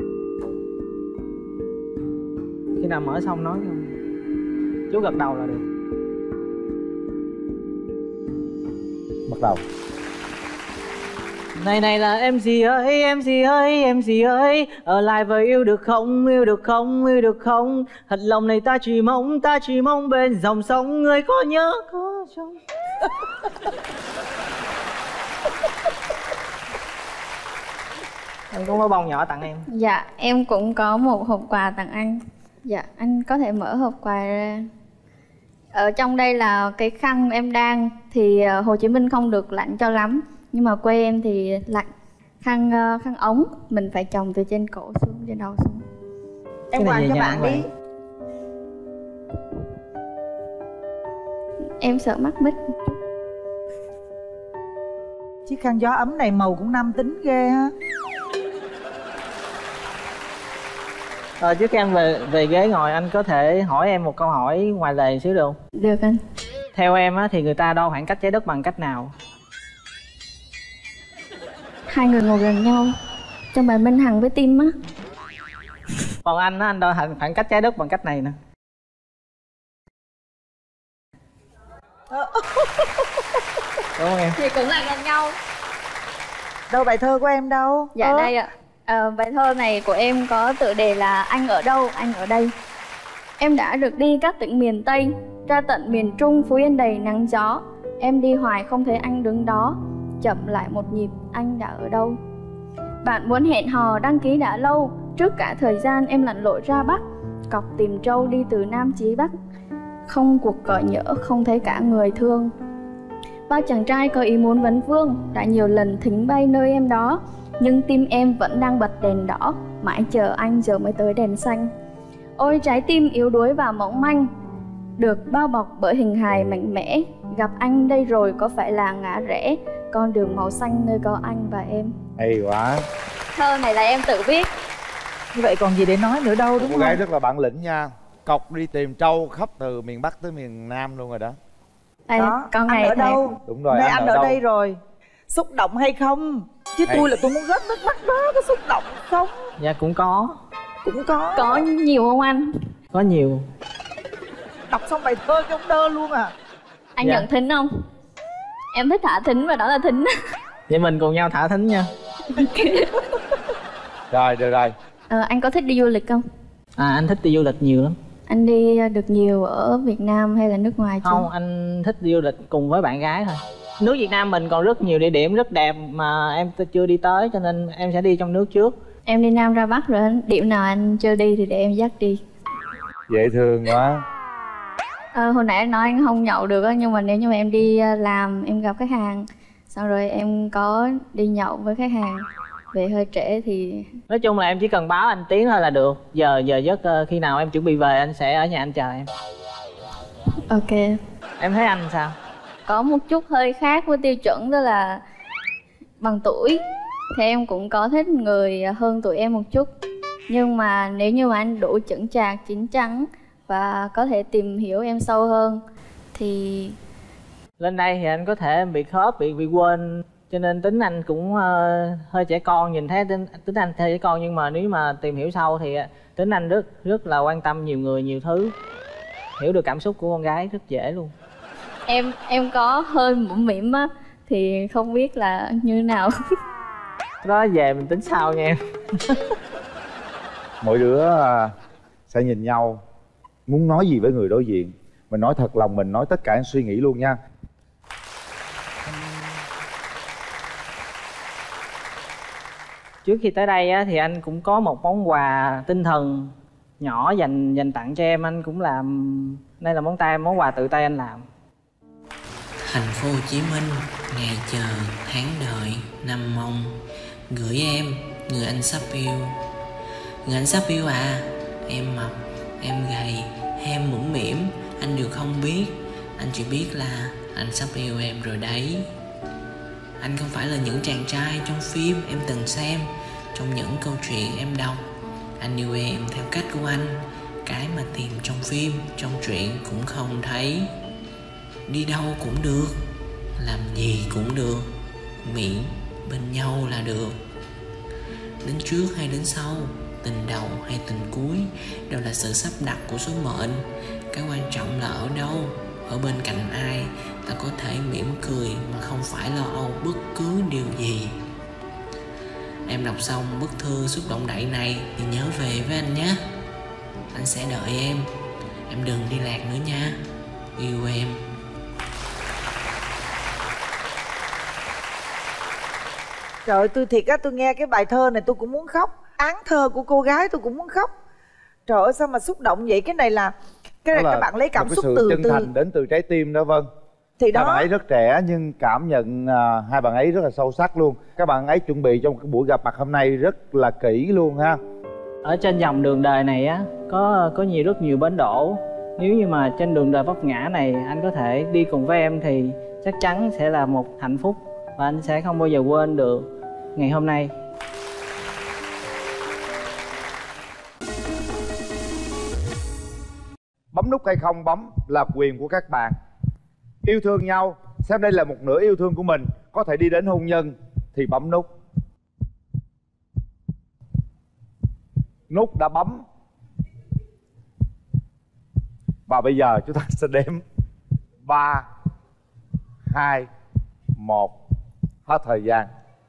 S7: Khi nào mở xong nói không? Chú gật đầu là được.
S3: Bắt đầu.
S7: Này là em gì ơi, ở lại với yêu được không, thật lòng này ta chỉ mong bên dòng sông, người có nhớ có trông. Em cũng có bông nhỏ tặng em.
S8: Dạ, em cũng có một hộp quà tặng anh. Dạ, anh có thể mở hộp quà ra. Ở trong đây là cái khăn em đang, thì Hồ Chí Minh không được lạnh cho lắm, nhưng mà quê em thì lạnh. Khăn ống mình phải chồng từ trên cổ xuống, trên đầu xuống.
S9: Em quà cho bạn đi.
S8: Em sợ mắc mít.
S9: Chiếc khăn gió ấm này màu cũng nam tính ghê ha.
S7: Trước khi em về ghế ngồi, anh có thể hỏi em một câu hỏi ngoài lề xíu được không?
S8: Được anh.
S7: Theo em á, thì người ta đo khoảng cách trái đất bằng cách nào?
S8: Hai người ngồi gần nhau trong bài Minh Hằng với Tim á.
S7: Còn anh á, anh đo khoảng cách trái đất bằng cách này nè. Đúng không em?
S8: Thì cũng là gần nhau.
S9: Đâu bài thơ của em đâu?
S8: Dạ đây ạ. Bài thơ này của em có tựa đề là Anh ở đâu, anh ở đây. Em đã được đi các tỉnh miền Tây, ra tận miền Trung, Phú Yên đầy nắng gió. Em đi hoài không thấy anh đứng đó, chậm lại một nhịp, anh đã ở đâu? Bạn muốn hẹn hò đăng ký đã lâu, trước cả thời gian em lặn lội ra Bắc, cọc tìm trâu đi từ Nam chí Bắc. Không cuộc gọi nhỡ, không thấy cả người thương. Bao chàng trai có ý muốn vấn vương, đã nhiều lần thính bay nơi em đó, nhưng tim em vẫn đang bật đèn đỏ, mãi chờ anh giờ mới tới đèn xanh. Ôi trái tim yếu đuối và mỏng manh, được bao bọc bởi hình hài mạnh mẽ, gặp anh đây rồi có phải là ngã rẽ, con đường màu xanh nơi có anh và em.
S3: Hay quá.
S8: Thơ này là em tự viết.
S9: Như vậy còn gì để nói nữa đâu, đúng
S3: không? Cô gái rất là bản lĩnh nha. Cọc đi tìm trâu khắp từ miền Bắc tới miền Nam luôn rồi đó.
S8: Đây,
S9: đó,
S8: con
S9: anh
S8: này
S9: ở đâu?
S3: Đúng rồi,
S9: Đây anh ở
S3: đâu?
S9: đây rồi. Xúc động hay không? Chứ tôi là tôi muốn rớt nước mắt đó, có xúc động không?
S7: Dạ cũng có.
S9: Cũng có.
S8: Có nhiều không anh?
S7: Có nhiều.
S9: Đọc xong bài thơ cái ông đơ luôn à.
S8: Anh
S7: Dạ.
S8: nhận thính không? Em thích thả thính và đó là thính.
S7: Vậy mình cùng nhau thả thính nha.
S3: Rồi, được rồi.
S8: Anh có thích đi du lịch không?
S7: Anh thích đi du lịch nhiều lắm.
S8: Anh đi được nhiều ở Việt Nam hay là nước ngoài chưa?
S7: Không, anh thích đi du lịch cùng với bạn gái thôi. Nước Việt Nam mình còn rất nhiều địa điểm rất đẹp mà em chưa đi tới, cho nên em sẽ đi trong nước trước.
S8: Em đi Nam ra Bắc rồi, điểm nào anh chưa đi thì để em dắt đi.
S3: Dễ thương quá.
S8: Hồi nãy anh nói anh không nhậu được á, nhưng mà nếu như mà em đi làm, em gặp khách hàng, xong rồi em có đi nhậu với khách hàng, về hơi trễ thì...
S7: Nói chung là em chỉ cần báo anh tiếng thôi là được. Giờ giấc khi nào em chuẩn bị về anh sẽ ở nhà anh chờ em.
S8: Ok.
S7: Em thấy anh sao?
S8: Có một chút hơi khác với tiêu chuẩn, đó là bằng tuổi thì em cũng có thích người hơn tuổi em một chút. Nhưng mà nếu như mà anh đủ chững chạc, chín chắn và có thể tìm hiểu em sâu hơn thì...
S7: Lên đây thì anh có thể bị khớp, bị quên. Cho nên tính anh cũng hơi trẻ con, nhìn thấy tính anh hơi trẻ con. Nhưng mà nếu mà tìm hiểu sâu thì tính anh rất là quan tâm nhiều người, nhiều thứ. Hiểu được cảm xúc của con gái rất dễ luôn.
S8: Em có hơi mũm mĩm á, thì không biết là như nào.
S7: Đó về mình tính sau nha em.
S3: Mỗi đứa sẽ nhìn nhau, muốn nói gì với người đối diện mình nói thật lòng, mình nói tất cả suy nghĩ luôn nha.
S7: Trước khi tới đây á, thì anh cũng có một món quà tinh thần nhỏ dành tặng cho em. Anh cũng làm, đây là món quà tự tay anh làm.
S13: Thành phố Hồ Chí Minh, ngày chờ, tháng đợi, năm mong, gửi em, người anh sắp yêu. Người anh sắp yêu à, em mập, em gầy, em mũm mĩm, anh đều không biết. Anh chỉ biết là anh sắp yêu em rồi đấy. Anh không phải là những chàng trai trong phim em từng xem, trong những câu chuyện em đọc. Anh yêu em theo cách của anh, cái mà tìm trong phim, trong truyện cũng không thấy. Đi đâu cũng được, làm gì cũng được, miễn bên nhau là được. Đến trước hay đến sau, tình đầu hay tình cuối đều là sự sắp đặt của số mệnh. Cái quan trọng là ở đâu, ở bên cạnh ai ta có thể mỉm cười mà không phải lo âu bất cứ điều gì. Em đọc xong bức thư xúc động đậy này thì nhớ về với anh nhé. Anh sẽ đợi em đừng đi lạc nữa nha. Yêu em.
S9: Trời ơi, tôi thiệt á, tôi nghe cái bài thơ này tôi cũng muốn khóc. Án thơ của cô gái tôi cũng muốn khóc. Trời ơi, sao mà xúc động vậy? Cái này là các bạn lấy cảm xúc từ
S3: chân thành đến từ trái tim đó Vân.
S9: Thì đó,
S3: hai bạn ấy rất trẻ nhưng cảm nhận hai bạn ấy rất là sâu sắc luôn. Các bạn ấy chuẩn bị trong cái buổi gặp mặt hôm nay rất là kỹ luôn ha.
S7: Ở trên dòng đường đời này á, có rất nhiều bến đỗ. Nếu như mà trên đường đời vấp ngã này anh có thể đi cùng với em thì chắc chắn sẽ là một hạnh phúc. Và anh sẽ không bao giờ quên được ngày hôm nay.
S3: Bấm nút hay không bấm là quyền của các bạn. Yêu thương nhau, xem đây là một nửa yêu thương của mình, có thể đi đến hôn nhân thì bấm nút. Nút đã bấm. Và bây giờ chúng ta sẽ đếm 3, 2, 1. Hết thời gian.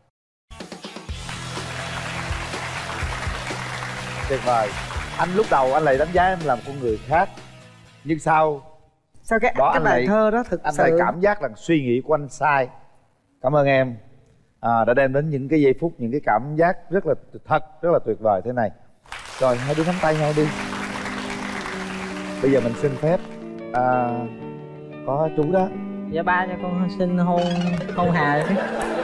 S3: Tuyệt vời. Anh lúc đầu anh lại đánh giá em là một con người khác, nhưng sau
S9: cái bài thơ đó thực
S3: anh
S9: sự
S3: lại cảm giác là suy nghĩ của anh sai. Cảm ơn em đã đem đến những cái giây phút, những cái cảm giác rất là tuyệt vời thế này. Rồi hai đứa nắm tay nhau đi. Bây giờ mình xin phép có chú đó.
S7: Dạ ba cho con xin hôn Hà đi.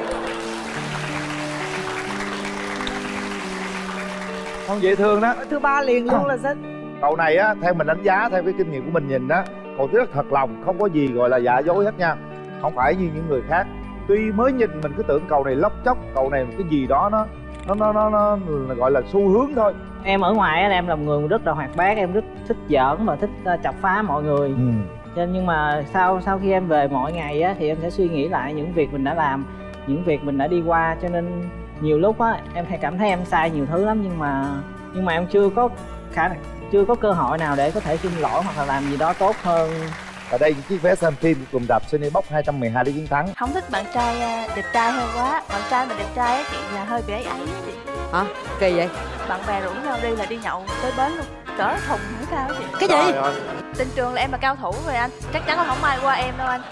S3: Không dễ thương đó.
S9: Thứ ba liền luôn là sao?
S3: Cậu này á, theo mình đánh giá, theo cái kinh nghiệm của mình nhìn á, cậu rất thật lòng, không có gì gọi là giả dối hết nha. Không phải như những người khác. Tuy mới nhìn mình cứ tưởng cậu này lóc chóc, cậu này một cái gì đó nó gọi là xu hướng thôi.
S7: Em ở ngoài em là một người rất là hoạt bát, em rất thích giỡn và thích chọc phá mọi người. Nhưng mà sau khi em về mỗi ngày á, thì em sẽ suy nghĩ lại những việc mình đã làm. những việc mình đã đi qua, cho nên nhiều lúc á em cảm thấy em sai nhiều thứ lắm, nhưng mà em chưa có cơ hội nào để có thể xin lỗi hoặc là làm gì đó tốt hơn.
S3: Ở đây chiếc vé xem phim cùng đạp Cinebox 212 để chiến thắng.
S8: Không thích bạn trai đẹp trai hơn quá. Bạn trai mà đẹp trai á chị là hơi bị ấy á chị.
S4: Hả? Kỳ vậy?
S8: Bạn bè rủ nhau đi là đi nhậu tới bến luôn. Cỡ thùng nữa sao á chị?
S4: Cái gì?
S8: Trên trường là em là cao thủ rồi anh. Chắc chắn là không ai qua em đâu anh.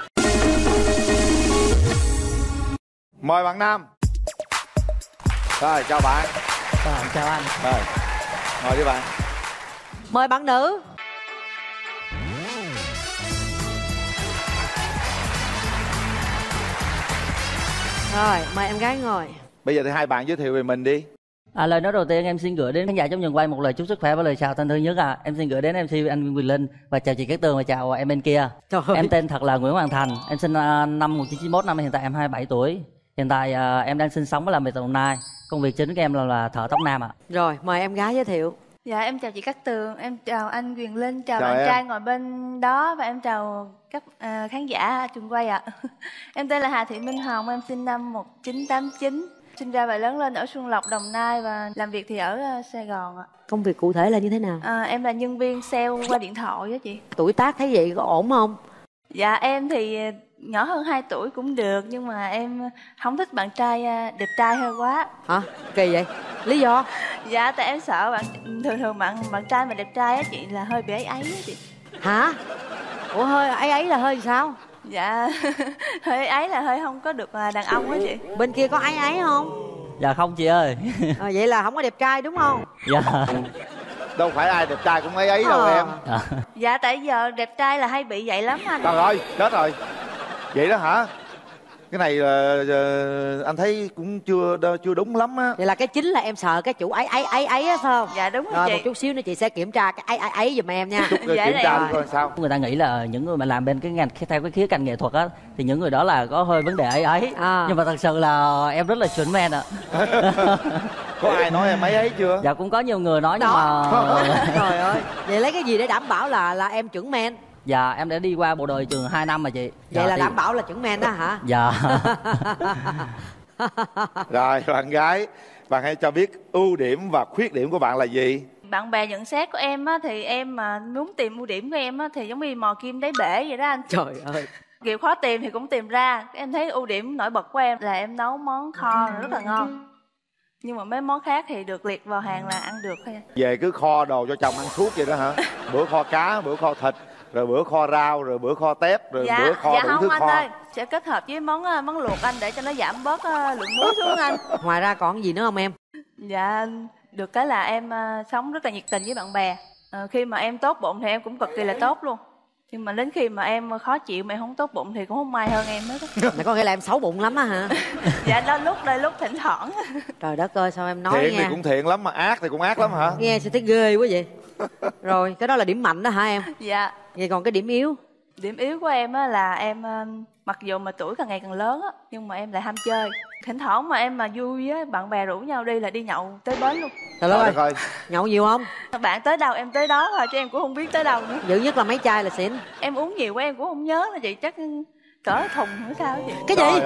S3: Mời bạn nam. Rồi, chào bạn.
S2: Chào anh.
S3: Rồi, ngồi đi bạn.
S4: Mời bạn nữ. Rồi, mời em gái ngồi.
S3: Bây giờ thì hai bạn giới thiệu về mình đi.
S1: Lời nói đầu tiên em xin gửi đến khán giả trong trường quay một lời chúc sức khỏe và lời chào thân thương nhất. Em xin gửi đến MC anh Quyền Linh và chào chị Cát Tường và chào em bên kia. Em tên thật là Nguyễn Hoàng Thành. Em sinh năm 1991, năm hiện tại em 27 tuổi. Hiện tại em đang sinh sống và làm việc tại Đồng Nai. Công việc chính của em là thợ tóc nam ạ.
S4: Rồi, mời em gái giới thiệu.
S8: Dạ, em chào chị Cát Tường, em chào anh Quyền Linh, chào
S3: bạn
S8: trai ngồi bên đó và em chào các khán giả trường quay ạ. Em tên là Hà Thị Minh Hồng, em sinh năm 1989, sinh ra và lớn lên ở Xuân Lộc, Đồng Nai và làm việc thì ở Sài Gòn ạ.
S4: Công việc cụ thể là như thế nào?
S8: Em là nhân viên sale qua điện thoại đó chị.
S4: Tuổi tác thấy vậy có ổn không?
S8: Dạ, em thì nhỏ hơn 2 tuổi cũng được, nhưng mà em không thích bạn trai đẹp trai hơn quá.
S4: Hả? Kỳ vậy? Lý do?
S8: Dạ, tại em sợ thường bạn trai mà đẹp trai á chị là hơi bị ấy á chị.
S4: Hả? Ủa hơi ấy là hơi sao?
S8: Dạ, hơi ấy là hơi không có được đàn ông á chị.
S4: Bên kia có ấy không?
S1: Dạ không chị ơi.
S4: Vậy là không có đẹp trai đúng không?
S1: Dạ.
S3: Đâu phải ai đẹp trai cũng ấy đâu em.
S8: Dạ, tại giờ đẹp trai là hay bị vậy lắm anh.
S3: Trời ơi, chết rồi. Vậy đó hả? Cái này anh thấy cũng chưa đúng lắm á.
S4: Vậy là cái chính là em sợ cái chủ ấy á phải không?
S8: Dạ đúng rồi
S4: chị.
S8: chị.
S4: Một chút xíu nữa chị sẽ kiểm tra cái ấy giùm em nha.
S3: Chút kiểm tra coi sao.
S1: Người ta nghĩ là những người mà làm bên cái ngành theo cái khía cạnh nghệ thuật á thì những người đó là có hơi vấn đề ấy. Nhưng mà thật sự là em rất là chuẩn man ạ.
S3: Có ai nói em ấy chưa?
S1: Dạ cũng có nhiều người nói nhưng mà
S4: trời ơi, vậy lấy cái gì để đảm bảo là em chuẩn men?
S1: Dạ em đã đi qua bộ đội trường 2 năm mà chị.
S4: Vậy là đảm bảo là chuẩn men đó hả?
S1: Dạ.
S3: Rồi bạn gái, bạn hãy cho biết ưu điểm và khuyết điểm của bạn là gì?
S8: Bạn bè nhận xét của em á, thì em mà muốn tìm ưu điểm của em á, thì giống như mò kim đáy bể vậy đó anh.
S4: Trời ơi.
S8: Kiểu khó tìm thì cũng tìm ra. Em thấy ưu điểm nổi bật của em là em nấu món kho rất là ngon. Nhưng mà mấy món khác thì được liệt vào hàng là ăn được thôi.
S3: Về cứ kho đồ cho chồng ăn suốt vậy đó hả? Bữa kho cá, bữa kho thịt, rồi bữa kho rau, rồi bữa kho tép, rồi bữa kho đủ thứ
S8: anh
S3: kho.
S8: ơi, sẽ kết hợp với món luộc anh để cho nó giảm bớt lượng muối xuống anh.
S4: Ngoài ra còn gì nữa không em?
S8: Dạ, được cái là em sống rất là nhiệt tình với bạn bè. Khi mà em tốt bụng thì em cũng cực kỳ là tốt luôn. Nhưng mà đến khi mà em khó chịu mà em không tốt bụng thì cũng không ai hơn em hết.
S4: Mày có nghĩa là em xấu bụng lắm á hả?
S8: Dạ, đôi lúc thỉnh thoảng.
S4: Trời đất ơi, sao em nói
S3: thiện
S4: nghe.
S3: Thì cũng thiện lắm mà ác thì cũng ác lắm hả?
S4: Nghe sao thấy ghê quá vậy. Rồi, cái đó là điểm mạnh đó hả em?
S8: Dạ.
S4: Vậy còn cái điểm yếu?
S8: Điểm yếu của em á là em mặc dù mà tuổi càng ngày càng lớn á, nhưng mà em lại ham chơi. Thỉnh thoảng mà em mà vui á, bạn bè rủ nhau đi là đi nhậu tới bến luôn.
S4: Trời đất ơi, nhậu nhiều không?
S8: Bạn tới đâu em tới đó thôi chứ em cũng không biết tới đâu nữa.
S4: Dữ nhất là mấy chai là xỉn.
S8: Em uống nhiều quá em cũng không nhớ là chị, chắc cỡ thùng nữa sao chị.
S4: Cái gì?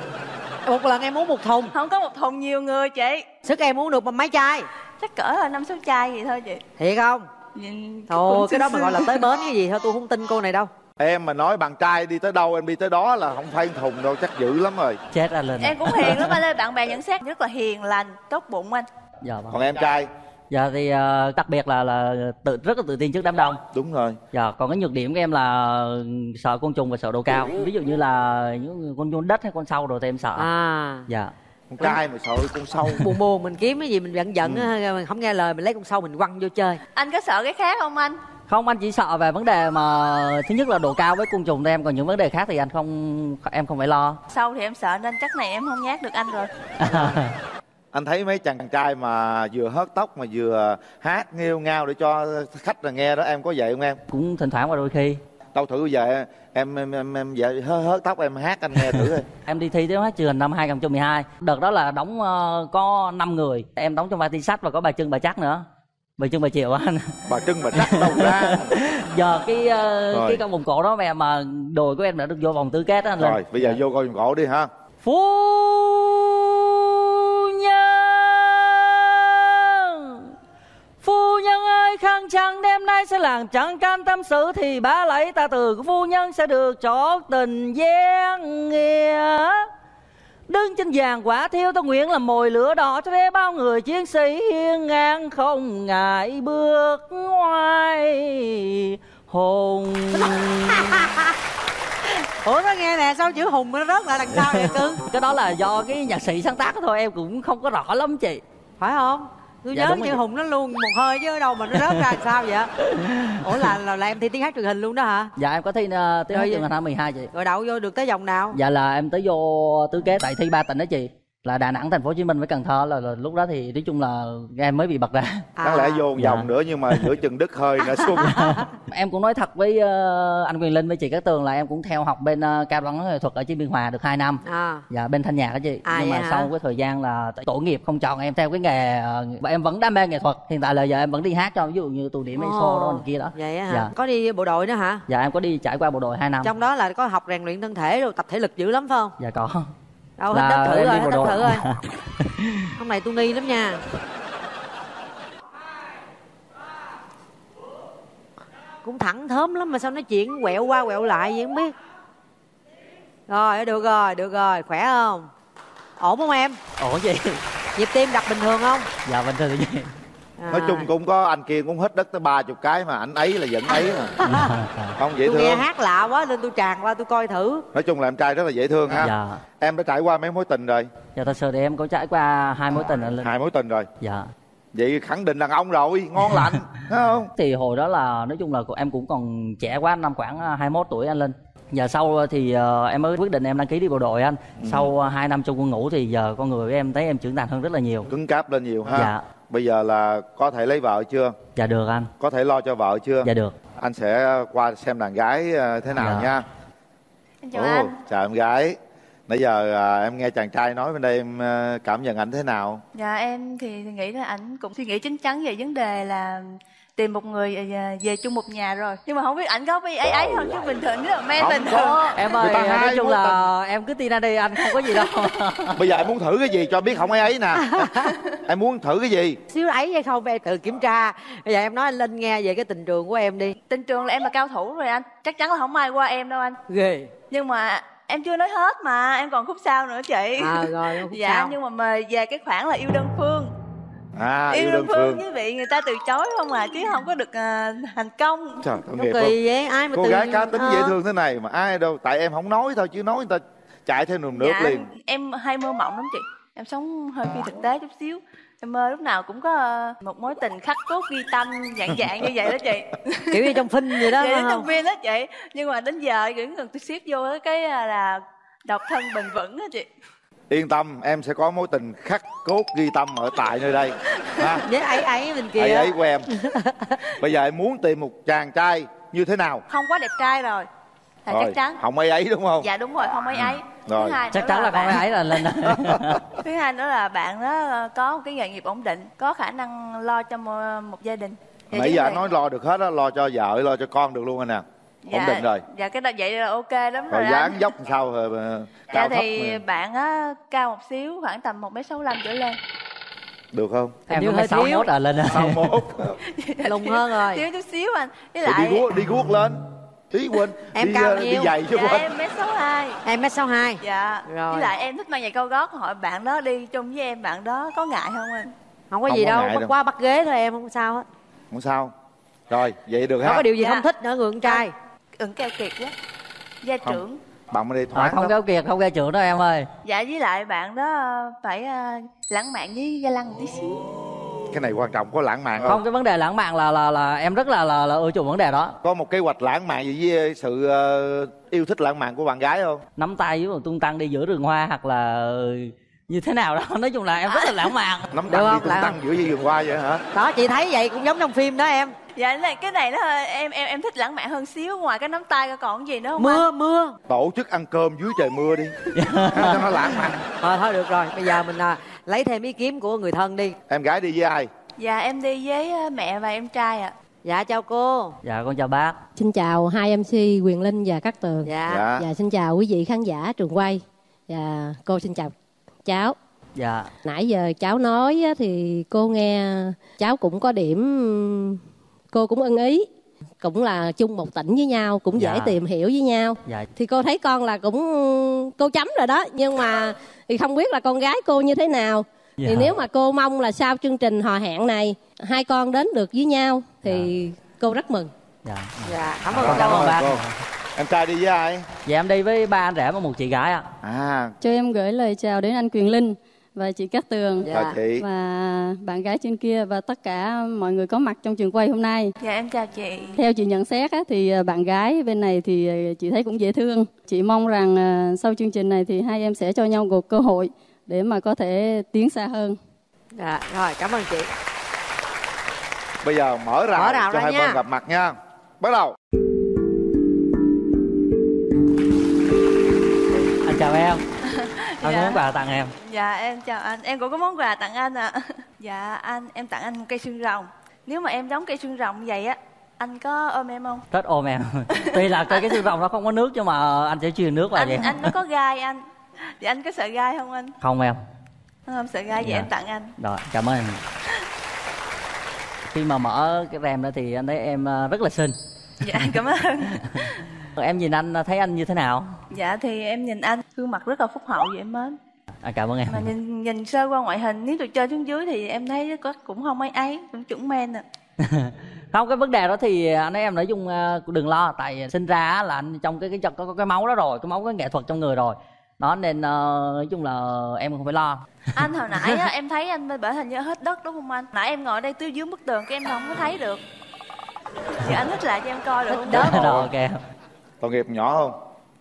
S4: Một lần em uống một thùng?
S8: Không có một thùng, nhiều người chị.
S4: Sức em uống được mà mấy chai?
S8: Chắc cỡ 5-6 chai vậy thôi chị.
S4: Thiệt không? Thôi cái đó mà gọi là tới bến cái gì thôi, tôi không tin cô này đâu.
S3: Em mà nói bạn trai đi tới đâu em đi tới đó là không phải thùng đâu, chắc dữ lắm rồi.
S1: Chết ra lên.
S8: Em cũng hiền lắm anh ơi, bạn bè nhận xét rất là hiền lành, tốt bụng anh.
S1: Dạ vâng.
S3: Còn em trai?
S1: Dạ thì đặc biệt là rất là tự tin trước đám đông.
S3: Đúng rồi.
S1: Dạ, còn cái nhược điểm của em là sợ côn trùng và sợ độ cao. Ví dụ như là những con giun đất hay con sâu rồi thì em sợ. Dạ.
S3: Con trai mà sợ con sâu.
S4: Buồn mình kiếm cái gì mình giận mình không nghe lời mình lấy con sâu mình quăng vô chơi.
S8: Anh có sợ cái khác không anh?
S1: Không, anh chỉ sợ về vấn đề mà thứ nhất là độ cao với côn trùng thôi em, còn những vấn đề khác thì em không phải lo.
S8: Sâu thì em sợ nên chắc này em không nhát được anh rồi.
S3: Anh thấy mấy chàng trai mà vừa hớt tóc mà vừa hát nghêu ngao để cho khách là nghe đó, em có vậy không em?
S1: Cũng thỉnh thoảng và đôi khi.
S3: Đâu thử giờ em vậy hớt tóc em hát anh nghe thử thôi.
S1: Em đi thi tiếng hát truyền hình năm 2012. Đợt đó là đóng có 5 người. Em đóng trong vai Tin Sách và có bà Trưng bà Chắc nữa. Bà Trưng bà Triệu anh.
S3: Bà Trưng bà Chắc đâu ra.
S1: Giờ cái con vòng cổ đó mà đồi của em đã được vô vòng tứ kết đó anh Linh.
S3: Rồi bây giờ vô coi vòng cổ đi ha.
S1: Phú chăng đêm nay sẽ làng chẳng can tâm sự, thì bá lấy ta từ của phu nhân sẽ được trọn tình gian nghĩa. Đứng trên giàn quả thiêu ta nguyện làm mồi lửa đỏ, cho để bao người chiến sĩ hiên ngang không ngại bước ngoài hùng.
S4: Ủa nó nghe nè, sao chữ hùng nó rớt lại đằng sau vậy cưng?
S1: Cái đó là do cái nhạc sĩ sáng tác thôi, em cũng không có rõ lắm chị.
S4: Phải không? Tôi
S1: Dạ,
S4: nhớ
S1: đúng
S4: chữ
S1: rồi.
S4: hùng nó luôn một hơi chứ đâu mà nó rớt ra làm sao vậy? Ủa là em thi tiếng hát truyền hình luôn đó hả?
S1: Dạ em có thi tiếng hát truyền hình năm 12 chị.
S4: Rồi đậu vô được tới vòng nào?
S1: Dạ là em tới vô tứ kế tại thi 3 tỉnh đó chị, là Đà Nẵng, Thành phố Hồ Chí Minh với Cần Thơ, là lúc đó thì nói chung là em mới bị bật ra.
S3: Đáng lẽ vô vòng nữa nhưng mà giữa chừng đứt hơi nữa xuống.
S1: Em cũng nói thật với anh Quyền Linh với chị Cát Tường là em cũng theo học bên cao đẳng nghệ thuật ở trên Biên Hòa được 2 năm. Dạ bên thanh nhạc đó chị. Nhưng mà sau cái thời gian là tổ nghiệp không chọn em theo cái nghề và em vẫn đam mê nghệ thuật. Hiện tại là giờ em vẫn đi hát cho ví dụ như tù điểm EXO đó này kia đó.
S4: Vậy á hả?
S1: Dạ.
S4: Có đi bộ đội nữa hả?
S1: Dạ em có đi trải qua bộ đội 2 năm.
S4: Trong đó là có học rèn luyện thân thể rồi tập thể lực dữ lắm phải không?
S1: Dạ có.
S4: Đâu hết đất thử rồi, hết đất thử rồi.
S1: Dạ.
S4: Hôm nay tôi nghi lắm nha. Cũng thẳng thớm lắm mà sao nói chuyện quẹo qua quẹo lại vậy không biết. Rồi, được rồi, khỏe không? Ổn không em?
S1: Ổn chị.
S4: Nhịp tim đập bình thường không?
S1: Dạ bình thường chị.
S3: Nói chung cũng có anh kia cũng hết đất tới 30 cái mà anh ấy là vẫn ấy mà. Không dễ
S4: tôi
S3: thương.
S4: Nghe hát lạ quá nên tôi tràn qua tôi coi thử.
S3: Nói chung là em trai rất là dễ thương ha.
S1: Dạ.
S3: Em đã trải qua mấy mối tình rồi?
S1: Dạ thật sự thì em có trải qua 2 mối tình anh Linh.
S3: 2 mối tình rồi.
S1: Dạ.
S3: Vậy khẳng định đàn ông rồi, ngon lành, thấy không?
S1: Thì hồi đó là nói chung là em cũng còn trẻ quá, năm khoảng 21 tuổi anh Linh. Giờ sau thì em mới quyết định em đăng ký đi bộ đội anh. Sau 2 năm trong quân ngũ thì giờ con người của em thấy em trưởng thành hơn rất là nhiều.
S3: Cứng cáp lên nhiều ha.
S1: Dạ.
S3: Bây giờ là có thể lấy vợ chưa?
S1: Dạ được anh.
S3: Có thể lo cho vợ chưa?
S1: Dạ được.
S3: Anh sẽ qua xem đàn gái thế nào
S1: Dạ.
S3: nha.
S8: Em chào anh.
S3: Chào em gái. Nãy giờ em nghe chàng trai nói bên đây em cảm nhận ảnh thế nào?
S8: Dạ em thì nghĩ là ảnh cũng suy nghĩ chín chắn về vấn đề là tìm một người về chung một nhà rồi. Nhưng mà không biết ảnh có bị ấy không chứ bình thường nếu mà men bình thường.
S1: Em ơi, nói chung là em cứ tin anh đi, anh không có gì đâu.
S3: Bây giờ em muốn thử cái gì cho biết không ấy nè. Em muốn thử cái gì?
S4: Xíu ấy hay không em tự kiểm tra. Bây giờ em nói anh Linh nghe về cái tình trường của em đi.
S8: Tình trường là em là cao thủ rồi anh. Chắc chắn là không ai qua em đâu anh.
S4: Ghê.
S8: Nhưng mà em chưa nói hết mà, em còn khúc sau nữa chị.
S4: Rồi khúc
S8: dạ
S4: sau.
S8: nhưng mà mời về cái khoản là yêu đơn phương.
S3: Yêu đơn phương
S8: với vị người ta từ chối không à, chứ không có được thành công.
S3: Trời, tội nghiệp
S4: kỳ vậy, ai mà
S3: cô gái cá tính dễ thương thế này mà ai đâu. Tại em không nói thôi chứ nói người ta chạy theo nườm nước liền.
S8: Em hay mơ mộng lắm chị. Em sống hơi phi thực tế chút xíu. Em mơ lúc nào cũng có một mối tình khắc cốt ghi tâm dạng như vậy đó chị.
S4: Kiểu như trong phim vậy đó.
S8: Vậy trong phim đó chị. Nhưng mà đến giờ vẫn cần tôi xếp vô cái là độc thân bền vững đó chị.
S3: Yên tâm, em sẽ có mối tình khắc cốt ghi tâm ở tại nơi đây ha.
S4: Với ấy bên kia.
S3: Ấy của em. Bây giờ em muốn tìm một chàng trai như thế nào?
S8: Không quá đẹp trai rồi là
S3: Rồi,
S8: chắc chắn.
S3: không ấy đúng không?
S8: Dạ đúng rồi, không ấy.
S3: Rồi.
S1: Chắc chắn là con ấy là Linh.
S8: Thứ hai nữa là bạn đó có một cái nghề nghiệp ổn định, có khả năng lo cho một gia đình.
S3: Nãy giờ nói lo được hết á, lo cho vợ, lo cho con được luôn anh nè. Ổn định rồi.
S8: Dạ cái đó vậy là ok lắm rồi.
S3: Rồi dáng dốc làm sao cao thấp
S8: thì
S3: mà.
S8: bạn á cao một xíu, khoảng tầm 1m65 trở lên.
S3: Được không?
S1: Em cũng hơi 61 à Linh.
S3: 61.
S4: Lùng hơn rồi.
S8: Thiếu chút xíu anh. Với
S3: Rồi
S8: lại
S3: đi guốc lên. Ý quên.
S4: Em cao nhiêu?
S3: Đi giày chứ
S8: dạ,
S3: quên.
S8: em 1m62.
S4: Em 1m62.
S8: Dạ.
S4: Rồi.
S8: Với lại em thích mang giày cao gót, hỏi bạn đó đi chung với em, bạn đó có ngại không anh?
S4: Không có gì đâu, bắt qua bắt ghế thôi em, không sao hết.
S3: Không sao. Rồi, vậy được ha.
S4: Không có điều gì không thích nữa người con trai.
S8: Ưng keo kiệt quá. Gia trưởng.
S3: Bạn ở đây thoáng
S1: không keo kiệt, không keo trưởng đâu em ơi.
S8: Dạ với lại bạn đó phải lãng mạn với ga lăng một tí xíu.
S3: Cái này quan trọng, có lãng mạn
S1: không? Cái vấn đề lãng mạn là em rất là ưa chuộng vấn đề đó.
S3: Có một kế hoạch lãng mạn gì với sự yêu thích lãng mạn của bạn gái không?
S1: Nắm tay với một tung tăng đi giữa rừng hoa hoặc là như thế nào đó. Nói chung là em rất là lãng mạn.
S3: Nắm tay đi tung tăng giữa vườn hoa vậy hả?
S4: Đó chị thấy vậy cũng giống trong phim đó em.
S8: Dạ cái này nó em thích lãng mạn hơn xíu, ngoài cái nắm tay ra còn gì nữa không
S4: mưa
S8: anh?
S3: Tổ chức ăn cơm dưới trời mưa đi cho nó lãng mạn.
S4: Thôi được rồi, bây giờ mình lấy thêm ý kiến của người thân đi.
S3: Em gái đi với ai?
S8: Dạ em đi với mẹ và em trai ạ.
S4: Dạ chào cô.
S1: Dạ con chào bác.
S6: Xin chào hai MC Quyền Linh và Cát Tường.
S4: Dạ.
S6: Dạ xin chào quý vị khán giả trường quay. Dạ cô xin chào cháu.
S1: Dạ.
S6: Nãy giờ cháu nói thì cô nghe cháu cũng có điểm cô cũng ưng ý, cũng là chung một tỉnh với nhau, cũng dễ tìm hiểu với nhau. Thì cô thấy con là cũng cô chấm rồi đó, nhưng mà thì không biết là con gái cô như thế nào. Thì nếu mà cô mong là sau chương trình hò hẹn này hai con đến được với nhau thì cô rất mừng.
S4: Cảm ơn cô.
S3: Em trai đi với ai?
S1: Dạ em đi với ba anh rể và một chị gái ạ.
S14: Cho em gửi lời chào đến anh Quyền Linh và chị Cát Tường
S3: chị.
S14: và bạn gái trên kia và tất cả mọi người có mặt trong trường quay hôm nay.
S15: Dạ em chào chị.
S14: Theo chị nhận xét á, thì bạn gái bên này thì chị thấy cũng dễ thương. Chị mong rằng sau chương trình này thì hai em sẽ cho nhau một cơ hội để mà có thể tiến xa hơn.
S4: Rồi cảm ơn chị.
S3: Bây giờ mở rào cho hai bên gặp mặt nha. Bắt đầu.
S1: Anh chào em. Anh có món quà tặng em.
S15: Dạ em chào anh. Em cũng có món quà tặng anh ạ. Dạ anh, em tặng anh một cây xương rồng. Nếu mà em giống cây xương rồng vậy á, anh có ôm em không?
S1: Rất ôm em. Tuy là cái xương rồng nó không có nước nhưng mà anh sẽ truyền nước vào vậy.
S15: Anh nó có gai anh. Thì anh có sợ gai không anh?
S1: Không em.
S15: Không sợ gai vậy em tặng anh.
S1: Rồi cảm ơn em. Khi mà mở cái rèm ra thì anh thấy em rất là xinh.
S15: Dạ cảm ơn.
S1: Em nhìn anh thấy anh như thế nào?
S15: Dạ thì em nhìn anh gương mặt rất là phúc hậu vậy em mến.
S1: Cảm ơn em.
S15: Mà nhìn sơ qua ngoại hình, nếu từ trên xuống dưới thì em thấy cũng không ấy, cũng chuẩn men à.
S1: Không, cái vấn đề đó thì anh ấy em nói chung đừng lo, tại sinh ra là anh trong cái có cái máu đó rồi, cái máu cái nghệ thuật trong người rồi. Đó nên nói chung là em không phải lo.
S15: Anh hồi nãy á, em thấy anh bởi hình như hết đất đúng không anh? Nãy em ngồi đây dưới bức tường cái em không có thấy được. Thì anh hít lại cho em coi được không?
S1: Rồi ok.
S3: Tội nghiệp nhỏ không?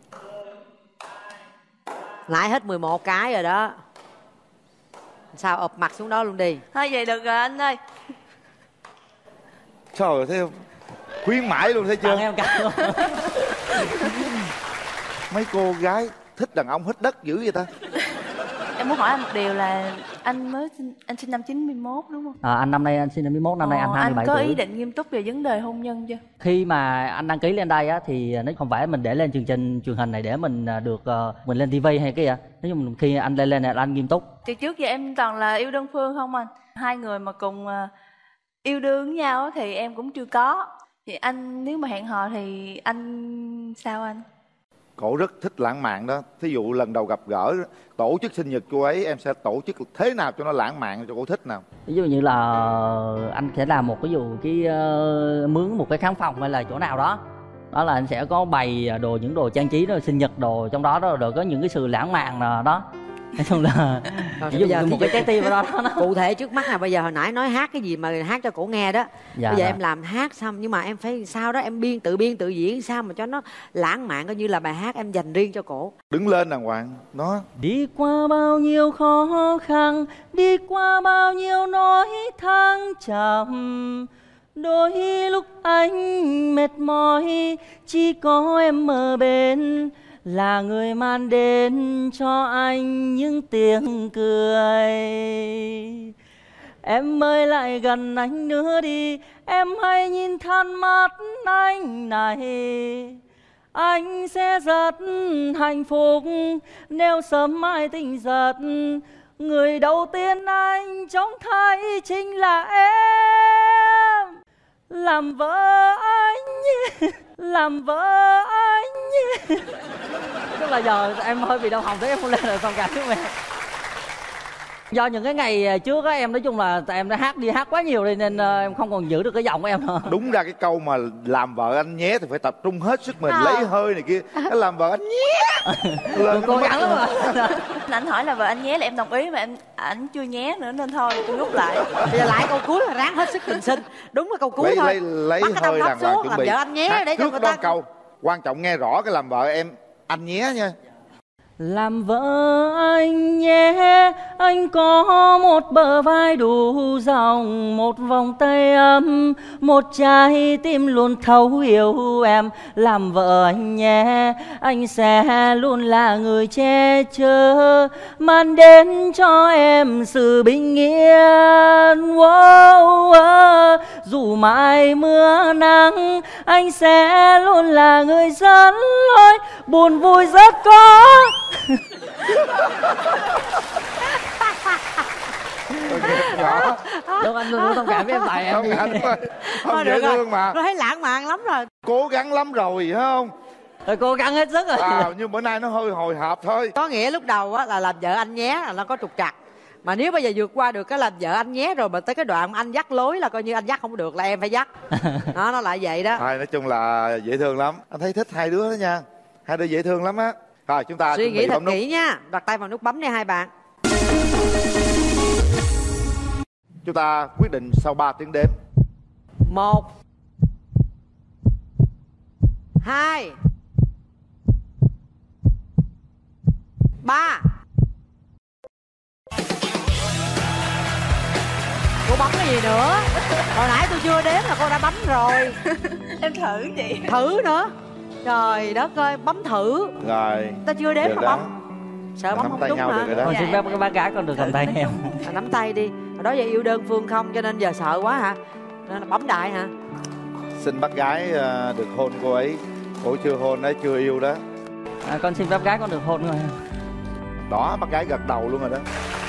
S4: Nãy hết 11 cái rồi đó. Sao ụp mặt xuống đó luôn đi.
S15: Thôi vậy được rồi anh ơi.
S3: Trời ơi, thấy không? Khuyến mãi luôn thấy chưa?
S1: Em cảm ơn.
S3: Mấy cô gái thích đàn ông hít đất dữ vậy ta?
S15: Em muốn hỏi anh một điều là anh sinh năm 91 đúng không?
S1: Anh năm nay anh sinh năm 91, năm nay anh 27 tuổi.
S15: Anh có ý định nghiêm túc về vấn đề hôn nhân chưa?
S1: Khi mà anh đăng ký lên đây á thì nó không phải mình để lên chương trình truyền hình này để mình được mình lên TV hay cái gì. Nói chung khi anh lên này là anh nghiêm túc.
S15: Thì trước giờ em toàn là yêu đơn phương không anh? Hai người mà cùng yêu đương với nhau thì em cũng chưa có. Thì anh nếu mà hẹn hò thì anh sao anh?
S3: Cổ rất thích lãng mạn đó. Thí dụ lần đầu gặp gỡ tổ chức sinh nhật cô ấy, em sẽ tổ chức thế nào cho nó lãng mạn cho cô thích nào?
S1: Ví dụ như là anh sẽ làm một mướn một cái khán phòng hay là chỗ nào đó. Đó là anh sẽ có bày những đồ trang trí, sinh nhật đồ trong đó rồi có những cái sự lãng mạn đó. Nói chung là ví dụ một cái trái tim đó.
S4: Cụ thể trước mắt là bây giờ hồi nãy nói hát cái gì mà hát cho cổ nghe đó. Bây giờ em làm hát xong nhưng mà em phải sao đó em tự biên tự diễn sao mà cho nó lãng mạn, coi như là bài hát em dành riêng cho cổ.
S3: Đứng lên đàng hoàng nó.
S1: Đi qua bao nhiêu khó khăn, đi qua bao nhiêu nỗi thăng trầm, đôi lúc anh mệt mỏi chỉ có em ở bên, là người mang đến cho anh những tiếng cười. Em ơi lại gần anh nữa đi, em hãy nhìn than mắt anh này. Anh sẽ rất hạnh phúc nếu sớm mai tỉnh giấc. Người đầu tiên anh trông thấy chính là em. Làm vợ anh, làm vợ anh. Tức là giờ em hơi bị đau họng thế em không lên được xong cả trước mẹ. Do những cái ngày trước á em nói chung là em đã đi hát quá nhiều đi nên em không còn giữ được cái giọng của em nữa.
S3: Đúng ra cái câu mà làm vợ anh nhé thì phải tập trung hết sức mình, lấy hơi này kia. Cái làm vợ anh nhé
S15: cố gắng lắm mà. Anh hỏi là vợ anh nhé là em đồng ý mà anh chưa nhé nữa nên thôi tôi rút lại.
S4: Bây giờ lại câu cuối là ráng hết sức bình sinh. Đúng là câu cuối thôi.
S3: Lấy hơi đàng hoàng chuẩn bị.
S4: Vợ anh nhé để cho người ta
S3: câu quan trọng nghe rõ cái làm vợ em anh nhé nha.
S1: Làm vợ anh nhé, anh có một bờ vai đủ rộng, một vòng tay ấm, một trái tim luôn thấu yêu em. Làm vợ anh nhé, anh sẽ luôn là người che chở, mang đến cho em sự bình yên. Dù mãi mưa nắng, anh sẽ luôn là người dẫn lối, buồn vui rất có.
S3: nhỏ.
S1: Đúng, anh luôn thông cảm với em tại em.
S3: Không, anh ơi, không dễ thương mà.
S4: Nó thấy lãng mạn lắm rồi.
S3: Cố gắng lắm rồi, phải không?
S1: Rồi cố gắng hết sức rồi.
S3: Nhưng bữa nay nó hơi hồi hộp thôi.
S4: Có nghĩa lúc đầu á là làm vợ anh nhé là nó có trục trặc. Mà nếu bây giờ vượt qua được cái làm vợ anh nhé rồi mà tới cái đoạn mà anh dắt lối là coi như anh dắt không được là em phải dắt. Nó lại vậy đó.
S3: Nói chung là dễ thương lắm. Anh thấy thích hai đứa đó nha. Hai đứa dễ thương lắm á. Rồi chúng ta
S4: suy nghĩ thật kỹ nha. Đặt tay vào nút bấm nha hai bạn.
S3: Chúng ta quyết định sau 3 tiếng đếm.
S4: 1 2 3. Cô bấm cái gì nữa? Hồi nãy tôi chưa đếm là cô đã bấm rồi.
S15: Em thử chị.
S4: Thử nữa. Trời đất ơi, bấm thử.
S3: Rồi.
S4: Ta chưa đếm mà bấm. Sợ bấm không đúng hả?
S1: Còn xin phép các bác gái con được cầm tay em.
S4: Nắm tay đi. Hồi đó giờ yêu đơn phương không cho nên giờ sợ quá hả? Nên là bấm đại hả?
S3: Xin bác gái được hôn cô ấy. Cô chưa hôn đấy, chưa yêu đó.
S1: Con xin phép gái con được hôn rồi.
S3: Đó, bác gái gật đầu luôn rồi đó.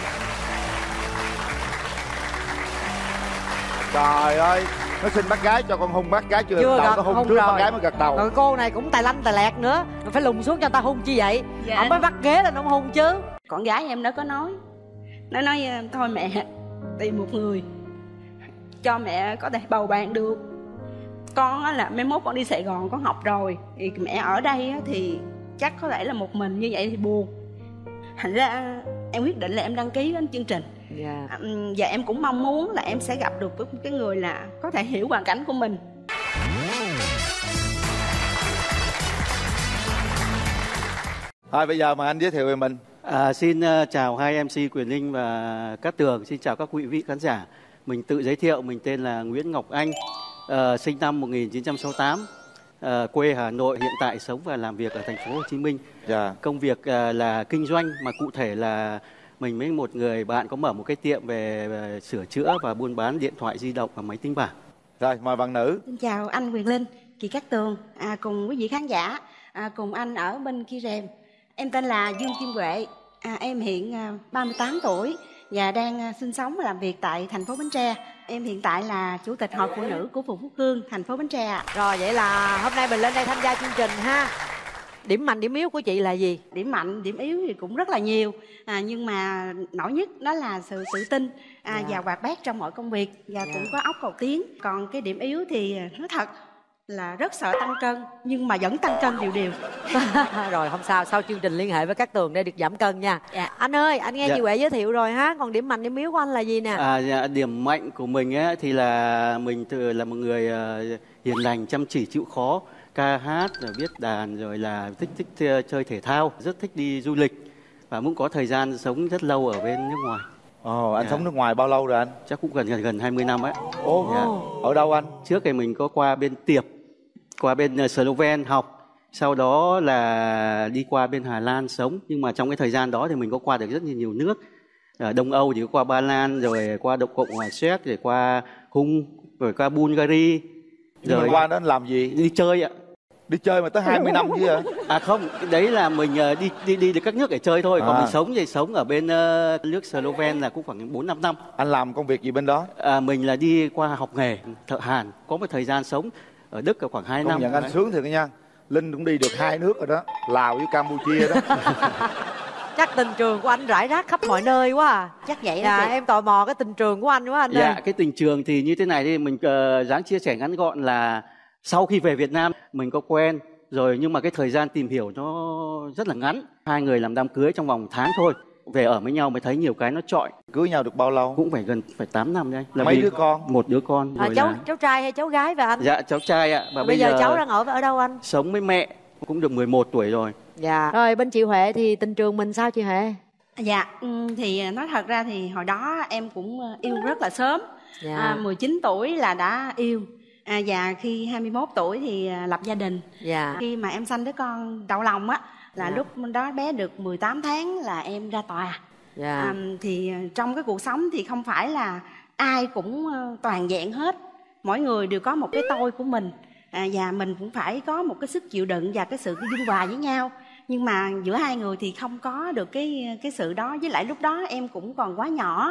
S3: Trời ơi, nó xin bác gái cho con hôn bác gái chưa đầu, nó hôn trước rồi. Bác gái mới gật đầu.
S4: Rồi cô này cũng tài lanh tài lẹt nữa. Mình phải lùng xuống cho ta hôn chi vậy? Dạ. Ông mới bắt ghế lên ông hôn chứ.
S16: Con gái em nó có nói. Nó nói thôi mẹ tìm một người cho mẹ có thể bầu bạn được. Con á là mai mốt con đi Sài Gòn con học rồi thì mẹ ở đây á thì chắc có thể là một mình như vậy thì buồn. Thành ra em quyết định là em đăng ký đến chương trình. Và em cũng mong muốn là em sẽ gặp được với một cái người là có thể hiểu hoàn cảnh của mình.
S3: Thôi bây giờ mà anh giới thiệu về mình.
S17: Xin chào hai MC Quyền Linh và Cát Tường. Xin chào các quý vị khán giả. Mình tự giới thiệu, mình tên là Nguyễn Ngọc Anh, sinh năm 1968, quê Hà Nội, hiện tại sống và làm việc ở thành phố Hồ Chí Minh. Công việc là kinh doanh, mà cụ thể là mình với một người bạn có mở một cái tiệm về sửa chữa và buôn bán điện thoại di động và máy tính bảng.
S3: Rồi, mời bạn nữ.
S16: Xin chào anh Quyền Linh, chị Cát Tường, cùng quý vị khán giả, cùng anh ở bên kia rèm. Em tên là Dương Kim Huệ, em hiện 38 tuổi và đang sinh sống và làm việc tại thành phố Bến Tre. Em hiện tại là chủ tịch hội phụ nữ của phường Phúc Hương, thành phố Bến Tre.
S4: Rồi vậy là hôm nay mình lên đây tham gia chương trình ha. Điểm mạnh, điểm yếu của chị là gì?
S16: Điểm mạnh, điểm yếu thì cũng rất là nhiều, nhưng mà nổi nhất đó là sự tự tin và hoạt bát trong mọi công việc và cũng có óc cầu tiến. Còn cái điểm yếu thì nói thật là rất sợ tăng cân nhưng mà vẫn tăng cân đều.
S4: Rồi không sao, sau chương trình liên hệ với Cát Tường để được giảm cân nha. Anh ơi, anh nghe chị Huệ giới thiệu rồi ha. Còn điểm mạnh, điểm yếu của anh là gì nè?
S17: Điểm mạnh của mình ấy, thì là mình là một người hiền lành, chăm chỉ, chịu khó, ca hát rồi viết đàn, rồi là thích chơi thể thao, rất thích đi du lịch và cũng có thời gian sống rất lâu ở bên nước ngoài.
S3: Anh sống nước ngoài bao lâu rồi anh?
S17: Chắc cũng gần 20 năm ấy.
S3: Ở đâu anh?
S17: Trước thì mình có qua bên Tiệp, qua bên Sloven học, sau đó là đi qua bên Hà Lan sống. Nhưng mà trong cái thời gian đó thì mình có qua được rất nhiều nước. Ở Đông Âu thì có qua Ba Lan, rồi qua Cộng hòa Séc, rồi qua Hung, rồi qua Bulgaria.
S3: Rồi qua đó anh làm gì?
S17: Đi chơi ạ.
S3: Đi chơi mà tới 20 năm chứ hả?
S17: Không, đấy là mình đi các nước để chơi thôi. Còn mình sống ở bên nước Sloven là cũng khoảng 4-5 năm.
S3: Anh làm công việc gì bên đó?
S17: Mình là đi qua học nghề thợ hàn, có một thời gian sống ở Đức khoảng 2 năm.
S3: Công nhận anh sướng thiệt nha. Linh cũng đi được 2 nước rồi đó, Lào với Campuchia đó.
S4: Chắc tình trường của anh rải rác khắp mọi nơi quá à.
S16: Chắc vậy đó chị.
S4: Em tò mò cái tình trường của anh quá anh ơi.
S17: Cái tình trường thì như thế này thì mình dáng chia sẻ ngắn gọn là sau khi về Việt Nam mình có quen rồi, nhưng mà cái thời gian tìm hiểu nó rất là ngắn. Hai người làm đám cưới trong vòng tháng thôi. Về ở với nhau mới thấy nhiều cái nó chọi.
S3: Cưới nhau được bao lâu?
S17: Cũng phải gần 8 năm đấy.
S3: Mấy đứa con?
S17: Một đứa con.
S4: Cháu trai hay cháu gái vậy anh?
S17: Dạ cháu trai ạ.
S4: Và bây giờ cháu đang ở đâu anh?
S17: Sống với mẹ, cũng được 11 tuổi rồi.
S4: Rồi bên chị Huệ thì tình trường mình sao chị Huệ?
S16: Thì nói thật ra thì hồi đó em cũng yêu rất là sớm. 19 tuổi là đã yêu. Và khi 21 tuổi thì lập gia đình. Khi mà em sanh đứa con đầu lòng á là lúc đó bé được 18 tháng là em ra tòa. Thì trong cái cuộc sống thì không phải là ai cũng toàn vẹn hết. Mỗi người đều có một cái tôi của mình, và mình cũng phải có một cái sức chịu đựng và cái sự dung hòa với nhau. Nhưng mà giữa hai người thì không có được cái sự đó. Với lại lúc đó em cũng còn quá nhỏ,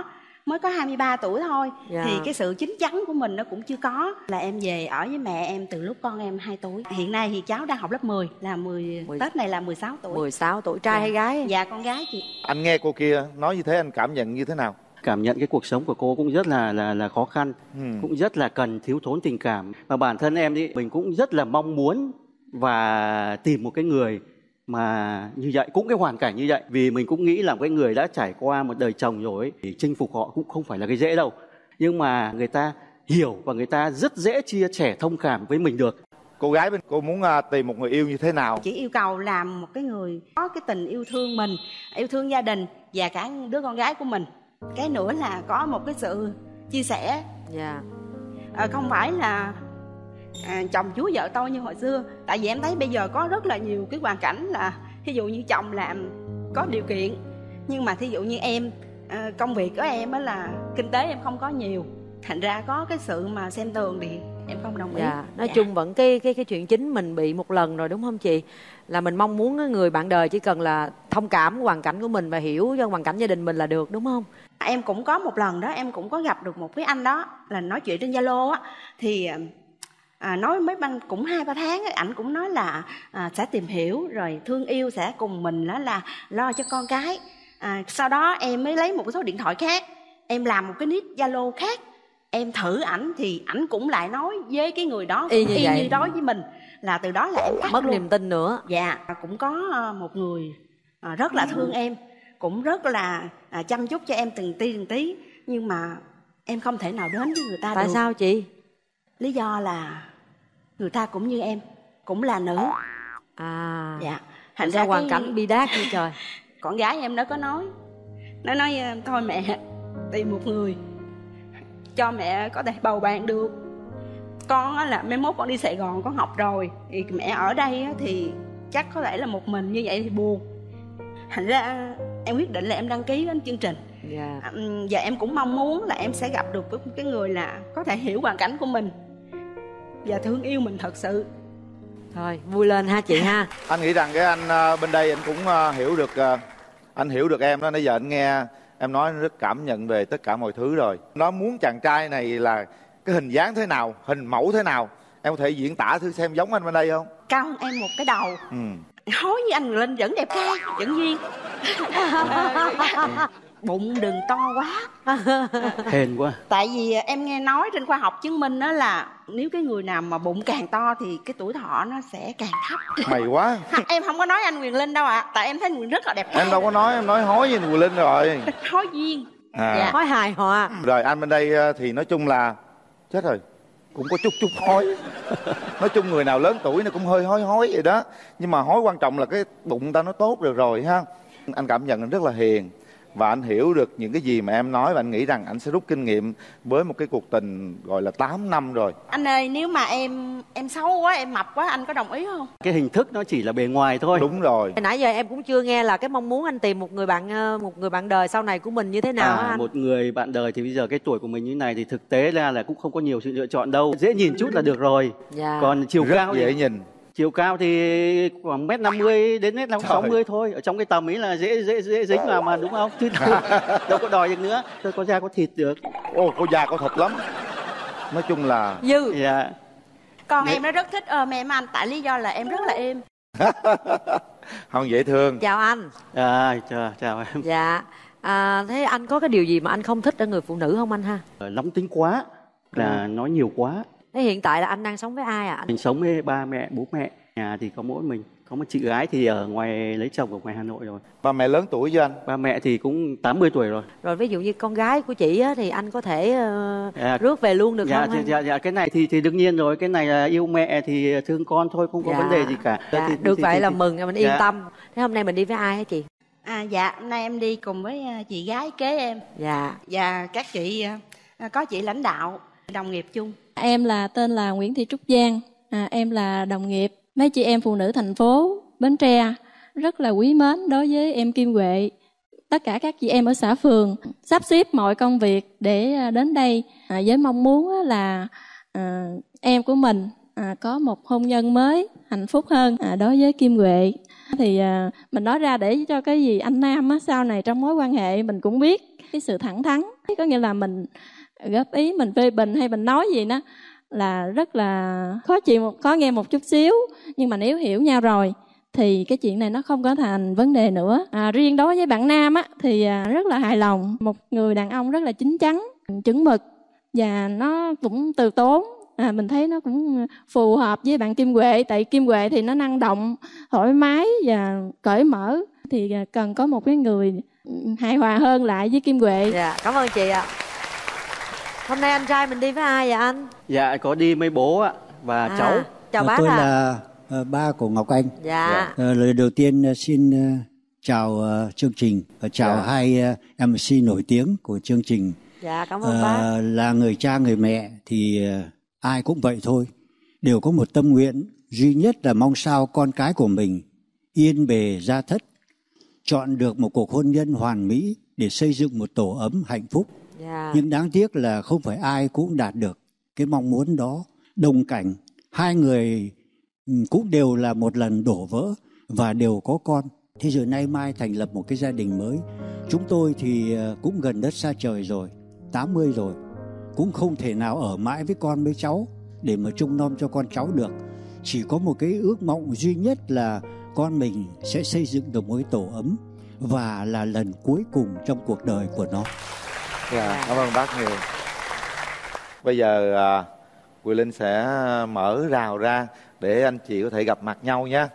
S16: mới có 23 tuổi thôi. Thì cái sự chín chắn của mình nó cũng chưa có. Là em về ở với mẹ em từ lúc con em 2 tuổi. Hiện nay thì cháu đang học lớp 10, là Tết này là 16 tuổi.
S4: 16 tuổi, trai hay gái?
S16: Dạ con gái chị.
S3: Anh nghe cô kia nói như thế anh cảm nhận như thế nào?
S17: Cảm nhận cái cuộc sống của cô cũng rất là khó khăn, cũng rất là cần thiếu thốn tình cảm. Và bản thân em thì mình cũng rất là mong muốn và tìm một cái người mà như vậy, cũng cái hoàn cảnh như vậy. Vì mình cũng nghĩ là cái người đã trải qua một đời chồng rồi ấy, thì chinh phục họ cũng không phải là cái dễ đâu. Nhưng mà người ta hiểu và người ta rất dễ chia sẻ thông cảm với mình được.
S3: Cô gái bên cô muốn tìm một người yêu như thế nào?
S16: Chỉ yêu cầu làm một cái người có cái tình yêu thương mình, yêu thương gia đình và cả đứa con gái của mình. Cái nữa là có một cái sự chia sẻ. Không phải là chồng chúa vợ tôi như hồi xưa. Tại vì em thấy bây giờ có rất là nhiều cái hoàn cảnh là thí dụ như chồng làm có điều kiện, nhưng mà thí dụ như em công việc của em á là kinh tế em không có nhiều, thành ra có cái sự mà xem tường thì em không đồng ý.
S4: Nói chung vẫn cái chuyện chính mình bị một lần rồi đúng không chị? Là mình mong muốn cái người bạn đời chỉ cần là thông cảm hoàn cảnh của mình và hiểu cho hoàn cảnh gia đình mình là được, đúng không?
S16: Em cũng có một lần đó, em cũng có gặp được một cái anh đó là nói chuyện trên Zalo á, thì nói mấy băng cũng 2-3 tháng, ảnh cũng nói là sẽ tìm hiểu rồi thương yêu sẽ cùng mình đó là lo cho con cái. Sau đó em mới lấy một cái số điện thoại khác, em làm một cái nick Zalo khác, em thử ảnh thì ảnh cũng lại nói với cái người đó y như đó với mình, là từ đó là em
S4: mất niềm tin nữa.
S16: Cũng có một người rất là thương em, cũng rất là chăm chút cho em từng tí, nhưng mà em không thể nào đến với người ta được.
S4: Tại sao chị?
S16: Lý do là người ta cũng như em, cũng là nữ.
S4: Thành ra hoàn cảnh bi đát như trời.
S16: Con gái em nó có nói thôi mẹ tìm một người cho mẹ có thể bầu bạn được. Con là mai mốt con đi Sài Gòn con học rồi thì mẹ ở đây thì chắc có thể là một mình như vậy thì buồn. Thành ra em quyết định là em đăng ký đến chương trình. Và em cũng mong muốn là em sẽ gặp được với cái người là có thể hiểu hoàn cảnh của mình và thương yêu mình thật sự.
S4: Thôi vui lên ha chị ha.
S3: Anh nghĩ rằng cái anh bên đây anh cũng hiểu được, anh hiểu được em đó. Nãy giờ anh nghe em nói rất cảm nhận về tất cả mọi thứ rồi. Nó muốn chàng trai này là cái hình dáng thế nào, hình mẫu thế nào, em có thể diễn tả thử xem giống anh bên đây không?
S16: Cao hơn em một cái đầu, hối như anh Linh vẫn đẹp trai, vẫn duyên. Bụng đừng to quá.
S17: Hên quá.
S16: Tại vì em nghe nói trên khoa học chứng minh đó là nếu cái người nào mà bụng càng to thì cái tuổi thọ nó sẽ càng thấp.
S3: Mày quá.
S16: Em không có nói anh Quyền Linh đâu ạ. Tại em thấy Quyền rất là đẹp trai.
S3: Em đâu có nói, em nói hối với Quyền Linh rồi.
S16: Hối duyên.
S4: Hối hài hòa.
S3: Rồi anh bên đây thì nói chung là chết rồi, cũng có chút hối. Nói chung người nào lớn tuổi nó cũng hơi hối vậy đó. Nhưng mà hối quan trọng là cái bụng ta nó tốt được rồi ha. Anh cảm nhận anh rất là hiền và anh hiểu được những cái gì mà em nói, và anh nghĩ rằng anh sẽ rút kinh nghiệm với một cái cuộc tình gọi là 8 năm rồi.
S16: Anh ơi, nếu mà em xấu quá, em mập quá, anh có đồng ý không?
S17: Cái hình thức nó chỉ là bề ngoài thôi.
S3: Đúng rồi.
S4: Nãy giờ em cũng chưa nghe là cái mong muốn anh tìm một người bạn đời sau này của mình như thế nào anh?
S17: Một người bạn đời thì bây giờ cái tuổi của mình như thế này thì thực tế ra là cũng không có nhiều sự lựa chọn đâu. Dễ nhìn chút là được rồi. Còn chiều
S3: rất
S17: cao
S3: dễ
S17: thì...
S3: nhìn.
S17: Chiều cao thì khoảng 1m50 đến 1m60 thôi. Ở trong cái tầm ấy là dễ dính vào mà, đúng không? Chứ đâu có đòi được nữa. Tôi có da có thịt được.
S3: Có da có thịt lắm. Nói chung là
S4: dư.
S16: Con em nó rất thích ôm em anh, tại lý do là em rất là êm.
S3: Không, dễ thương.
S4: Chào anh.
S17: Chào em.
S4: Thế anh có cái điều gì mà anh không thích ở người phụ nữ không anh ha?
S17: Nóng tính quá, là nói nhiều quá.
S4: Thế hiện tại là anh đang sống với ai ạ?
S17: Mình sống với ba mẹ, bố mẹ. Nhà thì có mỗi mình. Có một chị gái thì ở ngoài lấy chồng ở ngoài Hà Nội rồi.
S3: Ba mẹ lớn tuổi với anh?
S17: Ba mẹ thì cũng 80 tuổi rồi.
S4: Rồi ví dụ như con gái của chị á, thì anh có thể rước về luôn được không?
S17: Cái này thì đương nhiên rồi. Cái này là yêu mẹ thì thương con thôi, không có vấn đề gì cả.
S4: Được vậy là mừng, mình yên tâm. Thế hôm nay mình đi với ai hả chị?
S16: Hôm nay em đi cùng với chị gái kế em. Và các chị, có chị lãnh đạo, đồng nghiệp chung.
S14: Em tên là Nguyễn Thị Trúc Giang. Em là đồng nghiệp mấy chị em phụ nữ thành phố Bến Tre, rất là quý mến đối với em Kim Huệ. Tất cả các chị em ở xã phường sắp xếp mọi công việc để đến đây với mong muốn là em của mình có một hôn nhân mới hạnh phúc hơn đối với Kim Huệ. Thì mình nói ra để cho cái gì anh nam á, sau này trong mối quan hệ mình cũng biết cái sự thẳng thắn. Có nghĩa là mình góp ý, mình phê bình hay mình nói gì đó là rất là khó chịu, có nghe một chút xíu, nhưng mà nếu hiểu nhau rồi thì cái chuyện này nó không có thành vấn đề nữa. Riêng đối với bạn nam á thì rất là hài lòng, một người đàn ông rất là chín chắn, chuẩn mực và nó cũng từ tốn. Mình thấy nó cũng phù hợp với bạn Kim Huệ, tại Kim Huệ thì nó năng động, thoải mái và cởi mở, thì cần có một cái người hài hòa hơn lại với Kim Huệ.
S4: Dạ, cảm ơn chị ạ. Hôm nay anh trai mình đi với ai vậy anh?
S17: Dạ, có đi với bố ạ và cháu.
S4: Chào bác
S18: Tôi
S4: ạ.
S18: là ba của Ngọc Anh.
S4: Dạ.
S18: Lời đầu tiên xin chào chương trình và chào hai MC nổi tiếng của chương trình.
S4: Dạ, cảm ơn bác.
S18: Là người cha người mẹ thì ai cũng vậy thôi, đều có một tâm nguyện duy nhất là mong sao con cái của mình yên bề gia thất, chọn được một cuộc hôn nhân hoàn mỹ để xây dựng một tổ ấm hạnh phúc. Nhưng đáng tiếc là không phải ai cũng đạt được cái mong muốn đó. Đồng cảnh hai người cũng đều là một lần đổ vỡ và đều có con. Thế rồi nay mai thành lập một cái gia đình mới. Chúng tôi thì cũng gần đất xa trời rồi, 80 rồi, cũng không thể nào ở mãi với con với cháu để mà trông nom cho con cháu được. Chỉ có một cái ước mong duy nhất là con mình sẽ xây dựng được một cái tổ ấm và là lần cuối cùng trong cuộc đời của nó.
S3: Cảm ơn bác nhiều. Bây giờ Quyền Linh sẽ mở rào ra để anh chị có thể gặp mặt nhau nhé.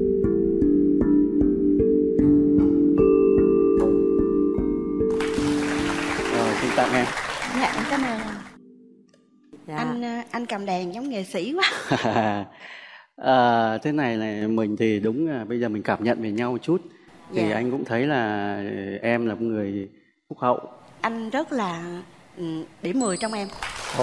S17: Xin tặng em.
S16: Dạ, em cảm ơn anh cầm đàn giống nghệ sĩ quá.
S17: Thế này là mình thì đúng là bây giờ mình cảm nhận về nhau một chút. Thì anh cũng thấy là em là một người phúc hậu.
S16: Anh rất là điểm 10 trong em.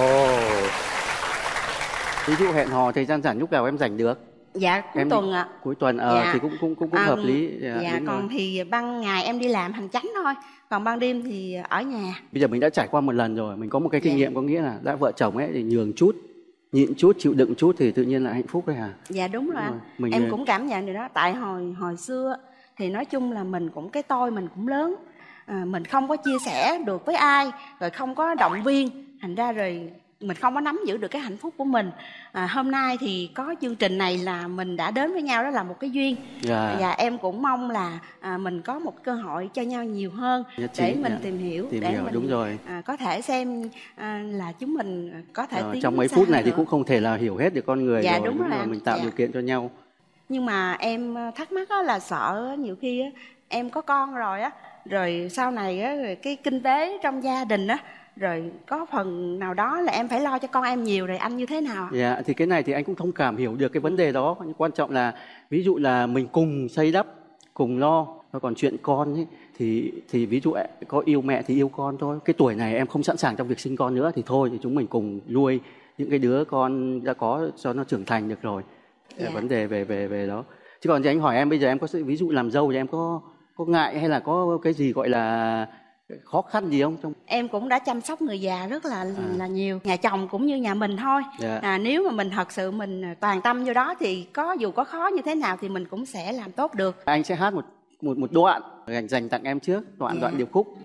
S17: Ví dụ hẹn hò thời gian rảnh lúc nào em rảnh được?
S16: Dạ, cuối tuần ạ.
S17: Cuối tuần thì cũng hợp lý.
S16: Dạ, còn rồi. Thì ban ngày em đi làm hành chánh thôi, còn ban đêm thì ở nhà.
S17: Bây giờ mình đã trải qua một lần rồi, mình có một cái kinh nghiệm, có nghĩa là đã vợ chồng ấy thì nhường chút, nhịn chút, chịu đựng chút thì tự nhiên là hạnh phúc đấy hả?
S16: Dạ đúng rồi anh. Em cũng cảm nhận được đó. Tại hồi xưa thì nói chung là mình cũng cái tôi mình cũng lớn, mình không có chia sẻ được với ai, rồi không có động viên, thành ra rồi mình không có nắm giữ được cái hạnh phúc của mình. Hôm nay thì có chương trình này là mình đã đến với nhau, đó là một cái duyên. Và em cũng mong là mình có một cơ hội cho nhau nhiều hơn để mình tìm hiểu để mình
S17: đúng rồi.
S16: Có thể xem là chúng mình có thể tiến
S17: trong mấy phút này nữa. Thì cũng không thể là hiểu hết được con người rồi,
S16: đúng rồi.
S17: Mình tạo điều kiện cho nhau.
S16: Nhưng mà em thắc mắc là sợ nhiều khi em có con rồi rồi sau này rồi cái kinh tế trong gia đình rồi có phần nào đó là em phải lo cho con em nhiều, rồi anh như thế nào?
S17: Dạ, thì cái này thì anh cũng thông cảm hiểu được cái vấn đề đó. Nhưng quan trọng là ví dụ là mình cùng xây đắp, cùng lo. Còn chuyện con ấy, thì ví dụ có yêu mẹ thì yêu con thôi. Cái tuổi này em không sẵn sàng trong việc sinh con nữa thì thôi, thì chúng mình cùng nuôi những cái đứa con đã có cho nó trưởng thành được rồi. Vấn đề về đó. Chứ còn thì anh hỏi em bây giờ em có ví dụ làm dâu thì em có ngại hay là có cái gì gọi là khó khăn gì không?
S16: Em cũng đã chăm sóc người già rất là nhiều. Nhà chồng cũng như nhà mình thôi. Nếu mà mình thật sự mình toàn tâm vô đó thì dù có khó như thế nào thì mình cũng sẽ làm tốt được.
S17: Anh sẽ hát một đoạn dành tặng em trước, đoạn điệp khúc.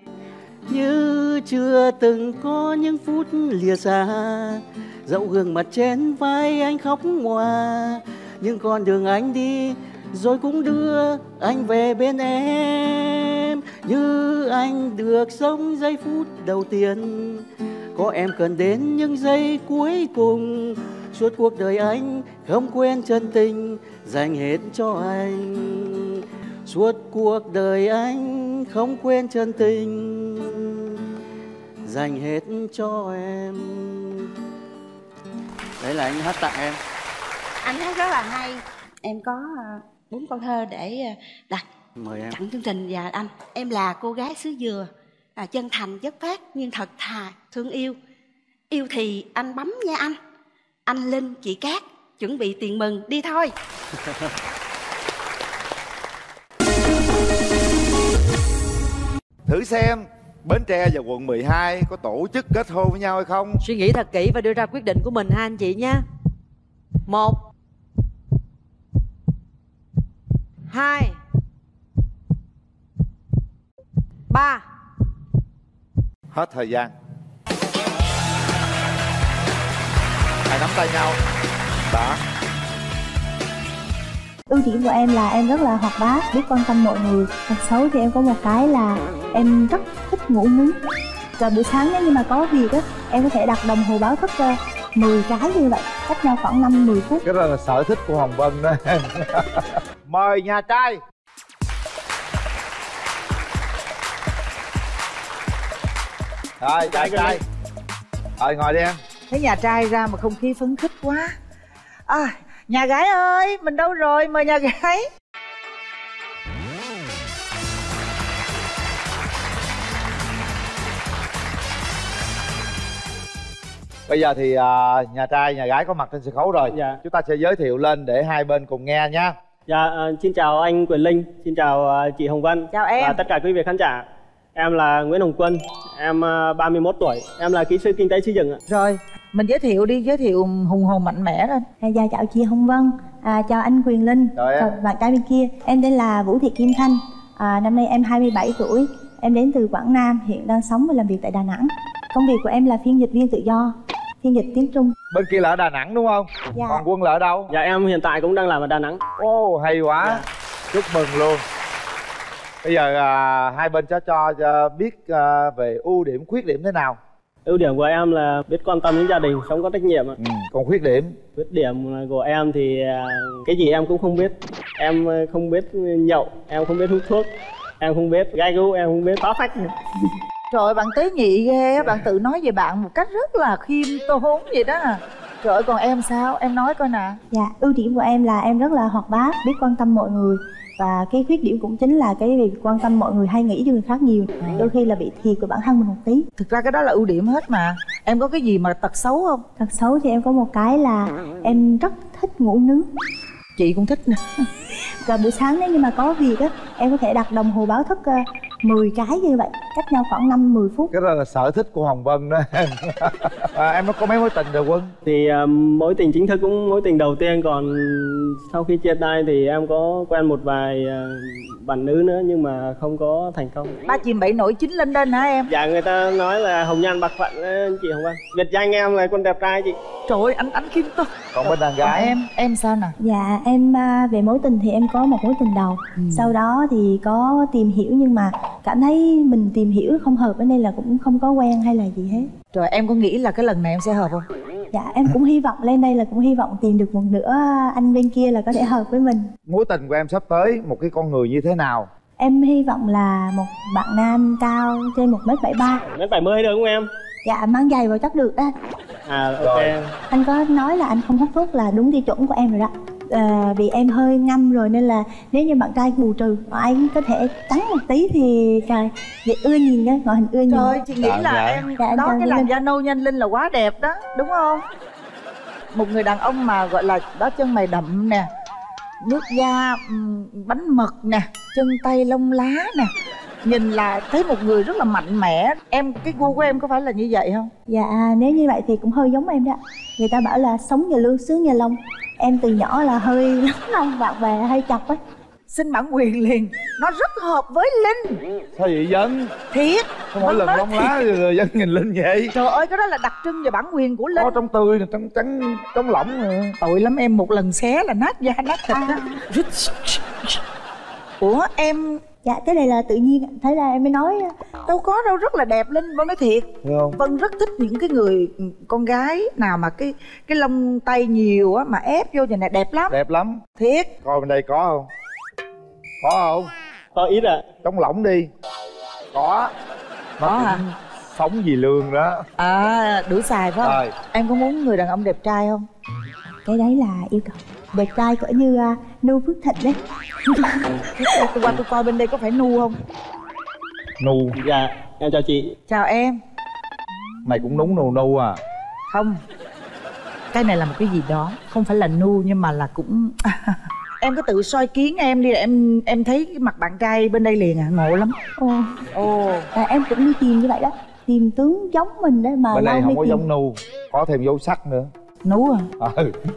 S17: Như chưa từng có những phút lìa xa, dẫu gương mặt trên vai anh khóc ngoa, nhưng con đường anh đi rồi cũng đưa anh về bên em. Như anh được sống giây phút đầu tiên, có em cần đến những giây cuối cùng. Suốt cuộc đời anh không quên chân tình dành hết cho anh. Suốt cuộc đời anh không quên chân tình dành hết cho em. Đấy là anh hát tặng em.
S16: Anh hát rất là hay. Em có 4 câu thơ để đặt tặng chương trình. Và anh, em là cô gái xứ Dừa, chân thành chất phác nhưng thật thà thương yêu. Yêu thì anh bấm nha anh. Anh Linh, chị Cát chuẩn bị tiền mừng đi thôi.
S3: Thử xem Bến Tre và quận 12 có tổ chức kết hôn với nhau hay không.
S4: Suy nghĩ thật kỹ và đưa ra quyết định của mình ha anh chị nha. 1 2 3.
S3: Hết thời gian. Hãy nắm tay nhau. Đó.
S19: Ưu điểm của em là em rất là hoạt bát, biết quan tâm mọi người. Tật xấu thì em có một cái là em rất thích ngủ nướng. Và buổi sáng nếu như mà có việc á, em có thể đặt đồng hồ báo thức 10 cái như vậy, cách nhau khoảng 5-10 phút.
S3: Cái đó là sở thích của Hồng Vân đó. Mời nhà trai. Rồi, trai. Rồi, ngồi đi em.
S9: Thấy nhà trai ra mà không khí phấn khích quá. Nhà gái ơi, mình đâu rồi, mời nhà gái.
S3: Bây giờ thì nhà trai, nhà gái có mặt trên sân khấu rồi. Dạ. Chúng ta sẽ giới thiệu lên để hai bên cùng nghe nha.
S20: Dạ, xin chào anh Quyền Linh, xin chào chị Hồng Vân.
S9: Chào em.
S20: Và tất cả quý vị khán giả. Em là Nguyễn Hồng Quân, em 31 tuổi, em là kỹ sư kinh tế xây dựng ạ.
S9: Rồi, mình giới thiệu đi, giới thiệu hùng hồn mạnh mẽ lên.
S19: Dạ, chào chị Hồng Vân, chào anh Quyền Linh, bạn trai bên kia. Em tên là Vũ Thị Kim Thanh, năm nay em 27 tuổi, em đến từ Quảng Nam, hiện đang sống và làm việc tại Đà Nẵng. Công việc của em là phiên dịch viên tự do, phiên dịch tiếng Trung.
S3: Bên kia là ở Đà Nẵng đúng không?
S19: Dạ.
S3: Còn Quân là ở đâu?
S20: Dạ, em hiện tại cũng đang làm ở Đà Nẵng.
S3: Ồ, hay quá. Dạ. Chúc mừng luôn. Bây giờ hai bên cho biết về ưu điểm, khuyết điểm thế nào?
S20: Ưu điểm của em là biết quan tâm đến gia đình, sống có trách nhiệm ạ.
S3: Còn khuyết điểm?
S20: Khuyết điểm của em thì cái gì em cũng không biết. Em không biết nhậu, em không biết hút thuốc, em không biết gai gu, em không biết phá phách.
S9: Trời ơi, bạn tế nhị ghê á, bạn tự nói về bạn một cách rất là khiêm tốn vậy đó. Trời ơi, còn em sao? Em nói coi nè.
S19: Dạ, ưu điểm của em là em rất là hoạt bát, biết quan tâm mọi người. Và cái khuyết điểm cũng chính là cái việc quan tâm mọi người hay nghĩ cho người khác nhiều. Đôi khi là bị thiệt của bản thân mình một tí.
S9: Thực ra cái đó là ưu điểm hết mà. Em có cái gì mà tật xấu không?
S19: Tật xấu thì em có một cái là em rất thích ngủ nướng.
S9: Chị cũng thích nè.
S19: Và buổi sáng nếu như mà có việc á, em có thể đặt đồng hồ báo thức 10 cái như vậy, cách nhau khoảng 5-10 phút.
S3: Cái đó là sở thích của Hồng Vân đó. Em có mấy mối tình rồi Quân?
S20: Thì mối tình chính thức cũng mối tình đầu tiên, còn sau khi chia tay thì em có quen một vài bạn nữ nữa nhưng mà không có thành công.
S9: Ba chìm bảy nổi chính lên hả em?
S20: Dạ, người ta nói là hồng nhan bạc phận chị Hồng Vân. Biệt danh em là con đẹp trai chị.
S9: Trời ơi, anh khiêm tốn.
S3: Còn bên đàn gái?
S9: Em sao nè?
S19: Dạ, em về mối tình thì em có một mối tình đầu. Sau đó thì có tìm hiểu nhưng mà cảm thấy mình tìm hiểu không hợp nên là cũng không có quen hay là gì hết.
S9: Rồi em có nghĩ là cái lần này em sẽ hợp không?
S19: Dạ, em cũng hy vọng lên đây là cũng hy vọng tìm được một nửa anh bên kia là có thể hợp với mình.
S3: Mối tình của em sắp tới một cái con người như thế nào?
S19: Em hy vọng là một bạn nam cao trên 1m73.
S20: 1m70 được không em?
S19: Dạ, mang giày vào chắc được đó.
S20: Ok.
S19: Anh có nói là anh không hút thuốc là đúng tiêu chuẩn của em rồi đó. Vì em hơi ngâm rồi nên là nếu như bạn trai bù trừ anh có thể trắng một tí thì trời vậy ưa nhìn đó, ngoại hình ưa nhìn.
S9: Trời, chị nghĩ là em đó cái làn da nâu nhanh Linh là quá đẹp đó, đúng không? Một người đàn ông mà gọi là đó, chân mày đậm nè, nước da bánh mật nè, chân tay lông lá nè, nhìn là thấy một người rất là mạnh mẽ. Em, cái gu của em có phải là như vậy không?
S19: Dạ, nếu như vậy thì cũng hơi giống em đó. Người ta bảo là sống nhờ lương sướng nhờ lông. Em từ nhỏ là hơi lắm lông, bạn bè hơi chọc ấy.
S9: Xin bản quyền liền, nó rất hợp với Linh.
S3: Sao vậy Dân?
S9: Thiệt.
S3: Mỗi lần lông lá rồi Dân nhìn Linh vậy.
S9: Trời ơi, cái đó là đặc trưng về bản quyền của Linh.
S3: Có trong tươi, trong trắng, trong lỏng rồi.
S9: Tội lắm em, một lần xé là nát da nát thịt đó. Ủa em...
S19: Dạ, cái này là tự nhiên, thấy ra em mới nói.
S9: Đâu có đâu, rất là đẹp Linh, Vân nói thiệt.
S3: Không?
S9: Vân rất thích những cái người con gái nào mà cái lông tay nhiều á, mà ép vô vậy này đẹp lắm.
S3: Đẹp lắm.
S9: Thiệt.
S3: Coi bên đây có không? Có không?
S20: Có ít ạ.
S3: Trong lỏng đi. Có.
S9: Có hả?
S3: Sống vì lương đó.
S9: Đủ xài phải không? Rồi. Em có muốn người đàn ông đẹp trai không?
S19: Cái đấy là yêu cầu. Đẹp trai cỡ như Nu Phước Thịnh đấy.
S9: Tôi coi bên đây có phải Nu không?
S3: Nu.
S20: Dạ, em chào chị.
S9: Chào em.
S3: Mày cũng núng nu à?
S9: Không, cái này là một cái gì đó, không phải là Nu nhưng mà là cũng... Em có tự soi kiến em đi là em thấy cái mặt bạn trai bên đây liền ngộ lắm.
S19: Em cũng đi tìm như vậy đó, tìm tướng giống mình đấy mà.
S3: Bên đây không có giống Nu, có thêm dấu sắc nữa.
S9: Nu à?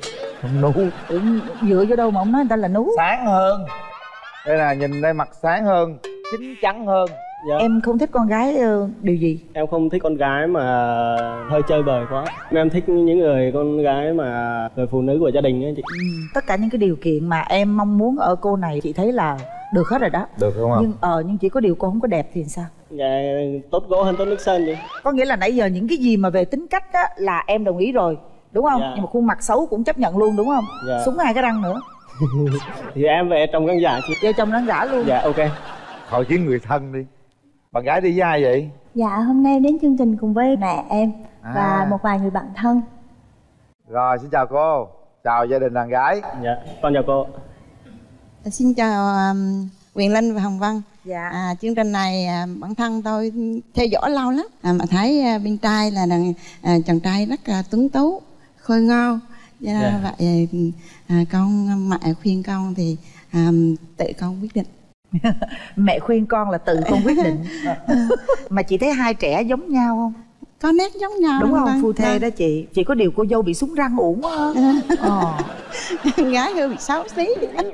S3: Không nú.
S9: Dựa vô đâu mà ông nói người ta là nú.
S3: Sáng hơn. Đây là nhìn đây mặt sáng hơn, chín chắn hơn.
S9: Dạ. Em không thích con gái điều gì?
S20: Em không thích con gái mà hơi chơi bời quá. Em thích những người con gái mà người phụ nữ của gia đình ấy chị.
S9: Tất cả những cái điều kiện mà em mong muốn ở cô này chị thấy là được hết rồi đó.
S3: Được không ạ?
S9: Nhưng chỉ có điều cô không có đẹp thì sao?
S20: Dạ, tốt gỗ hơn tốt nước sơn chị.
S9: Có nghĩa là nãy giờ những cái gì mà về tính cách á là em đồng ý rồi, đúng không?
S20: Dạ.
S9: Nhưng mà khuôn mặt xấu cũng chấp nhận luôn, đúng không?
S20: Dạ.
S9: Súng 2 cái răng nữa.
S20: Thì em về trồng răng giả chị.
S9: Về trồng răng giả luôn.
S20: Dạ, ok.
S3: Hỏi chuyến người thân đi. Bạn gái đi với ai vậy?
S19: Dạ, hôm nay em đến chương trình cùng với mẹ em và một vài người bạn thân.
S3: Rồi, xin chào cô. Chào gia đình đàn gái.
S20: Dạ, con chào cô.
S21: Xin chào Quyền Linh và Hồng Vân.
S9: Dạ.
S21: Chương trình này bản thân tôi theo dõi lâu lắm. Mà thấy bên trai là chàng trai rất là tuấn tú, khôi ngô. Dạ. Vậy con mẹ khuyên con thì tự con quyết định.
S9: Mẹ khuyên con là tự con quyết định. Mà chị thấy hai trẻ giống nhau không?
S21: Có nét giống nhau.
S9: Đúng không? Phu thê đó chị. Chỉ có điều cô dâu bị súng răng uổng quá.
S21: Gái hơi bị xấu xí.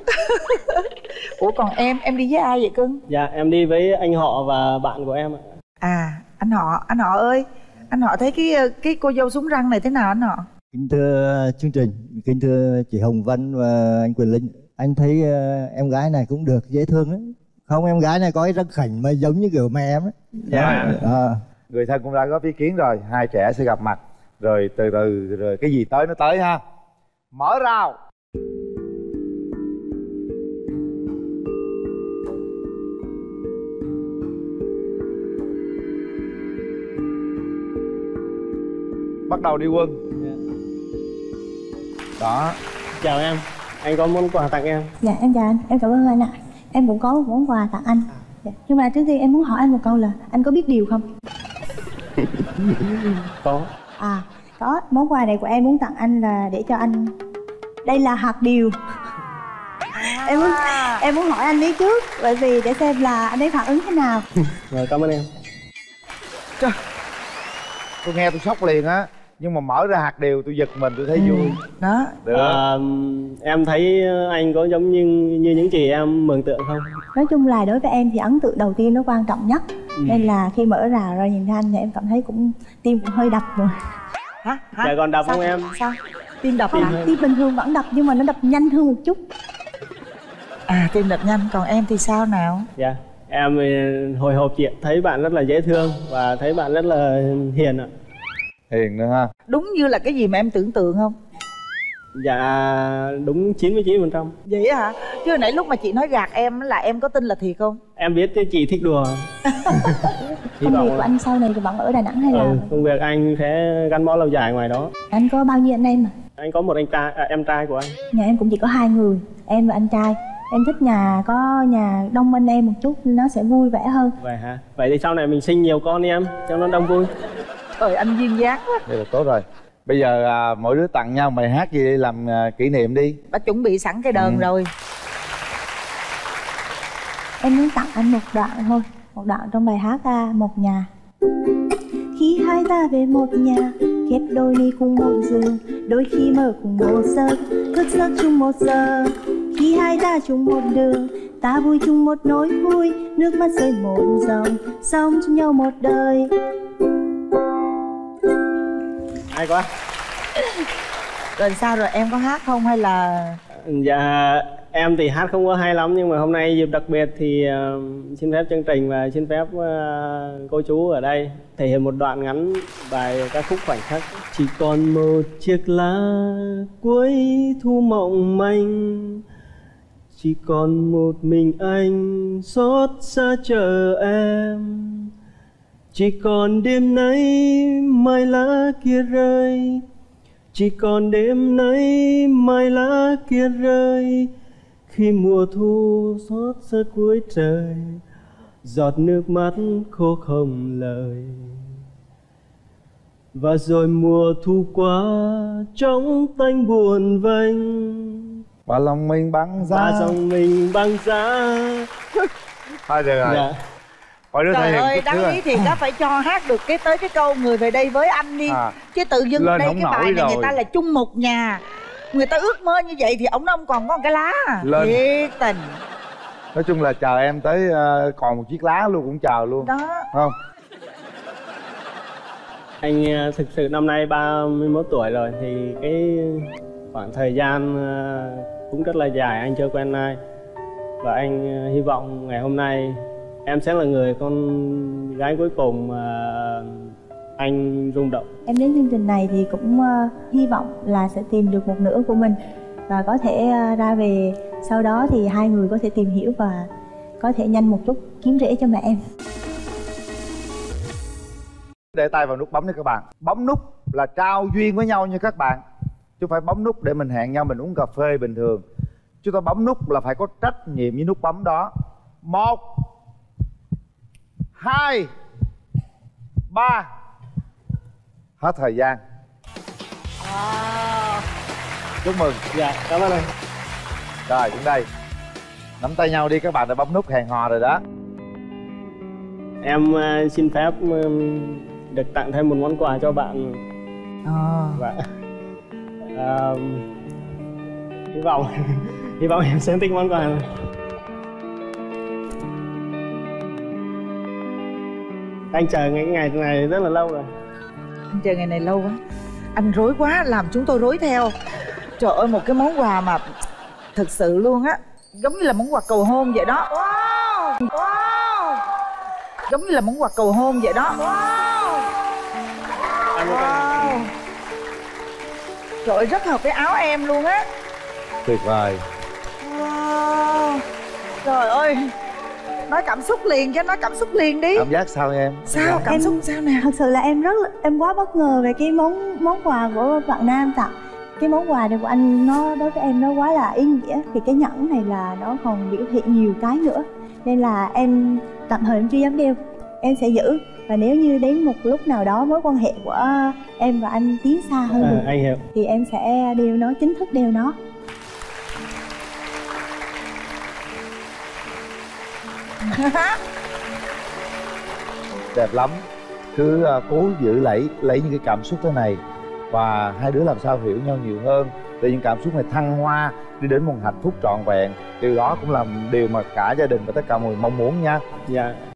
S9: Ủa còn em đi với ai vậy cưng?
S20: Dạ, em đi với anh họ và bạn của em ạ.
S9: À, anh họ ơi, anh họ thấy cái cô dâu súng răng này thế nào anh họ?
S22: Kính thưa chương trình, kính thưa chị Hồng Vân và anh Quyền Linh, anh thấy em gái này cũng được, dễ thương đấy. Không, em gái này có cái răng khảnh mà giống như kiểu mẹ em ấy.
S3: Dạ. Người thân cũng đã có ý kiến rồi, hai trẻ sẽ gặp mặt rồi từ từ rồi cái gì tới nó tới ha. Mở rào. Bắt đầu đi Quân. Đó.
S20: Chào em, anh có món quà tặng em.
S19: Dạ em chào anh, em cảm ơn anh ạ. Em cũng có một món quà tặng anh. Dạ. Nhưng mà trước tiên em muốn hỏi anh một câu là anh có biết điều không?
S20: Có.
S19: À, có. Món quà này của em muốn tặng anh là để cho anh. Đây là hạt điều. Em muốn hỏi anh biết trước, bởi vì để xem là anh ấy phản ứng thế nào.
S20: Rồi, cảm ơn em.
S3: Trời, tôi nghe tôi sốc liền á. Nhưng mà mở ra hạt điều tôi giật mình, tôi thấy vui.
S9: Đó.
S20: Em thấy anh có giống như những gì em mường tượng không?
S19: Nói chung là đối với em thì ấn tượng đầu tiên nó quan trọng nhất. Nên là khi mở rào ra nhìn thấy anh thì em cảm thấy tim cũng hơi đập rồi.
S9: Hả?
S20: Dạ còn đập không em?
S19: Sao? Tim đập hả? Tim bình thường vẫn đập nhưng mà nó đập nhanh hơn một chút.
S9: À, tim đập nhanh, còn em thì sao nào?
S20: Dạ, em hồi hộp chị, thấy bạn rất là dễ thương và thấy bạn rất là hiền ạ.
S3: Hiền nữa ha.
S9: Đúng như là cái gì mà em tưởng tượng không?
S20: Dạ, đúng 99%.
S9: Vậy hả? Chứ hồi nãy lúc mà chị nói gạt em là em có tin là thiệt không?
S20: Em biết chị thích đùa.
S19: Công việc của anh sau này thì vẫn ở Đà Nẵng hay là?
S20: Công việc anh sẽ gắn bó lâu dài ngoài đó.
S19: Anh có bao nhiêu anh em à?
S20: Anh có một em trai của anh.
S19: Nhà em cũng chỉ có 2 người, em và anh trai. Em thích có nhà đông anh em một chút, nó sẽ vui vẻ hơn.
S20: Vậy hả? Vậy thì sau này mình sinh nhiều con đi em, cho nó đông vui.
S9: Trời, anh duyên dáng quá.
S3: Đây là tốt rồi. Bây giờ mỗi đứa tặng nhau bài hát gì đi làm kỷ niệm đi.
S9: Bà chuẩn bị sẵn cái đờn rồi.
S19: Em muốn tặng anh một đoạn thôi. Một đoạn trong bài hát Một Nhà. Khi hai ta về một nhà, khép đôi mi cùng một giường, đôi khi mơ cùng một giấc, thức giấc chung một giờ. Khi hai ta chung một đường, ta vui chung một nỗi vui, nước mắt rơi một dòng, sống chung nhau một đời.
S20: Hay quá.
S9: Rồi sao rồi, em có hát không hay là?
S20: Dạ, em thì hát không có hay lắm, nhưng mà hôm nay dịp đặc biệt thì xin phép chương trình và xin phép cô chú ở đây thể hiện một đoạn ngắn bài ca khúc Khoảnh Khắc. Chỉ còn một chiếc lá cuối thu mộng manh, chỉ còn một mình anh xót xa chờ em. Chỉ còn đêm nay mai lá kia rơi, chỉ còn đêm nay mai lá kia rơi. Khi mùa thu xót xa cuối trời, giọt nước mắt khô không lời. Và rồi mùa thu qua trống tanh buồn vênh,
S3: và lòng mình băng giá.
S20: Và lòng mình băng giá.
S3: Thôi được rồi.
S20: Dạ.
S9: Trời ơi, đáng lý thì đã phải cho hát được cái câu người về đây với anh đi. Chứ tự dưng đây cái bài này người ta là chung một nhà. Người ta ước mơ như vậy thì ông còn có một cái lá
S3: lên.
S9: thiệt tình.
S3: Nói chung là chờ em tới còn một chiếc lá luôn cũng chờ luôn
S9: đó
S3: không?
S20: Anh thực sự năm nay 31 tuổi rồi thì cái khoảng thời gian cũng rất là dài anh chưa quen ai. Và anh hy vọng ngày hôm nay em sẽ là người con gái cuối cùng mà anh rung động.
S19: Em đến chương trình này thì cũng hy vọng là sẽ tìm được một nửa của mình và có thể ra về sau đó thì hai người có thể tìm hiểu và có thể nhanh một chút kiếm rễ cho mẹ em.
S3: Để tay vào nút bấm đi các bạn. Bấm nút là trao duyên với nhau nha các bạn, chứ không phải bấm nút để mình hẹn nhau mình uống cà phê bình thường. Chúng ta bấm nút là phải có trách nhiệm với nút bấm đó. 1 2 3. Hết thời gian. Chúc mừng.
S20: Dạ, cảm ơn anh.
S3: Rồi, đến đây. Nắm tay nhau đi, các bạn đã bấm nút hẹn hò rồi đó.
S20: Em xin phép được tặng thêm một món quà cho bạn. Và hy vọng em sẽ thích món quà này. Anh chờ cái ngày này rất là lâu rồi.
S9: Anh chờ ngày này lâu quá. Anh rối quá, làm chúng tôi rối theo. Trời ơi, một cái món quà mà thực sự luôn á, giống như là món quà cầu hôn vậy đó. Giống như là món quà cầu hôn vậy đó. Trời ơi, rất hợp với áo em luôn á.
S3: Tuyệt vời.
S9: Trời ơi, nói cảm xúc liền chứ, nói cảm xúc liền đi.
S3: Cảm giác sao em?
S9: Sao cảm xúc sao nè?
S19: Thật sự là em quá bất ngờ về cái món quà của bạn nam tặng. Cái món quà này của anh nó đối với em nó quá là ý nghĩa. Thì cái nhẫn này là nó còn biểu thị nhiều cái nữa, nên là em tạm thời em chưa dám đeo, em sẽ giữ. Và nếu như đến một lúc nào đó mối quan hệ của em và anh tiến xa hơn
S20: anh hiểu,
S19: thì em sẽ đeo nó, chính thức đeo nó.
S3: Đẹp lắm. Cứ cố giữ lấy những cái cảm xúc thế này và hai đứa làm sao hiểu nhau nhiều hơn để những cảm xúc này thăng hoa đi đến một hạnh phúc trọn vẹn. Điều đó cũng là điều mà cả gia đình và tất cả mọi người mong muốn nha.
S20: Dạ.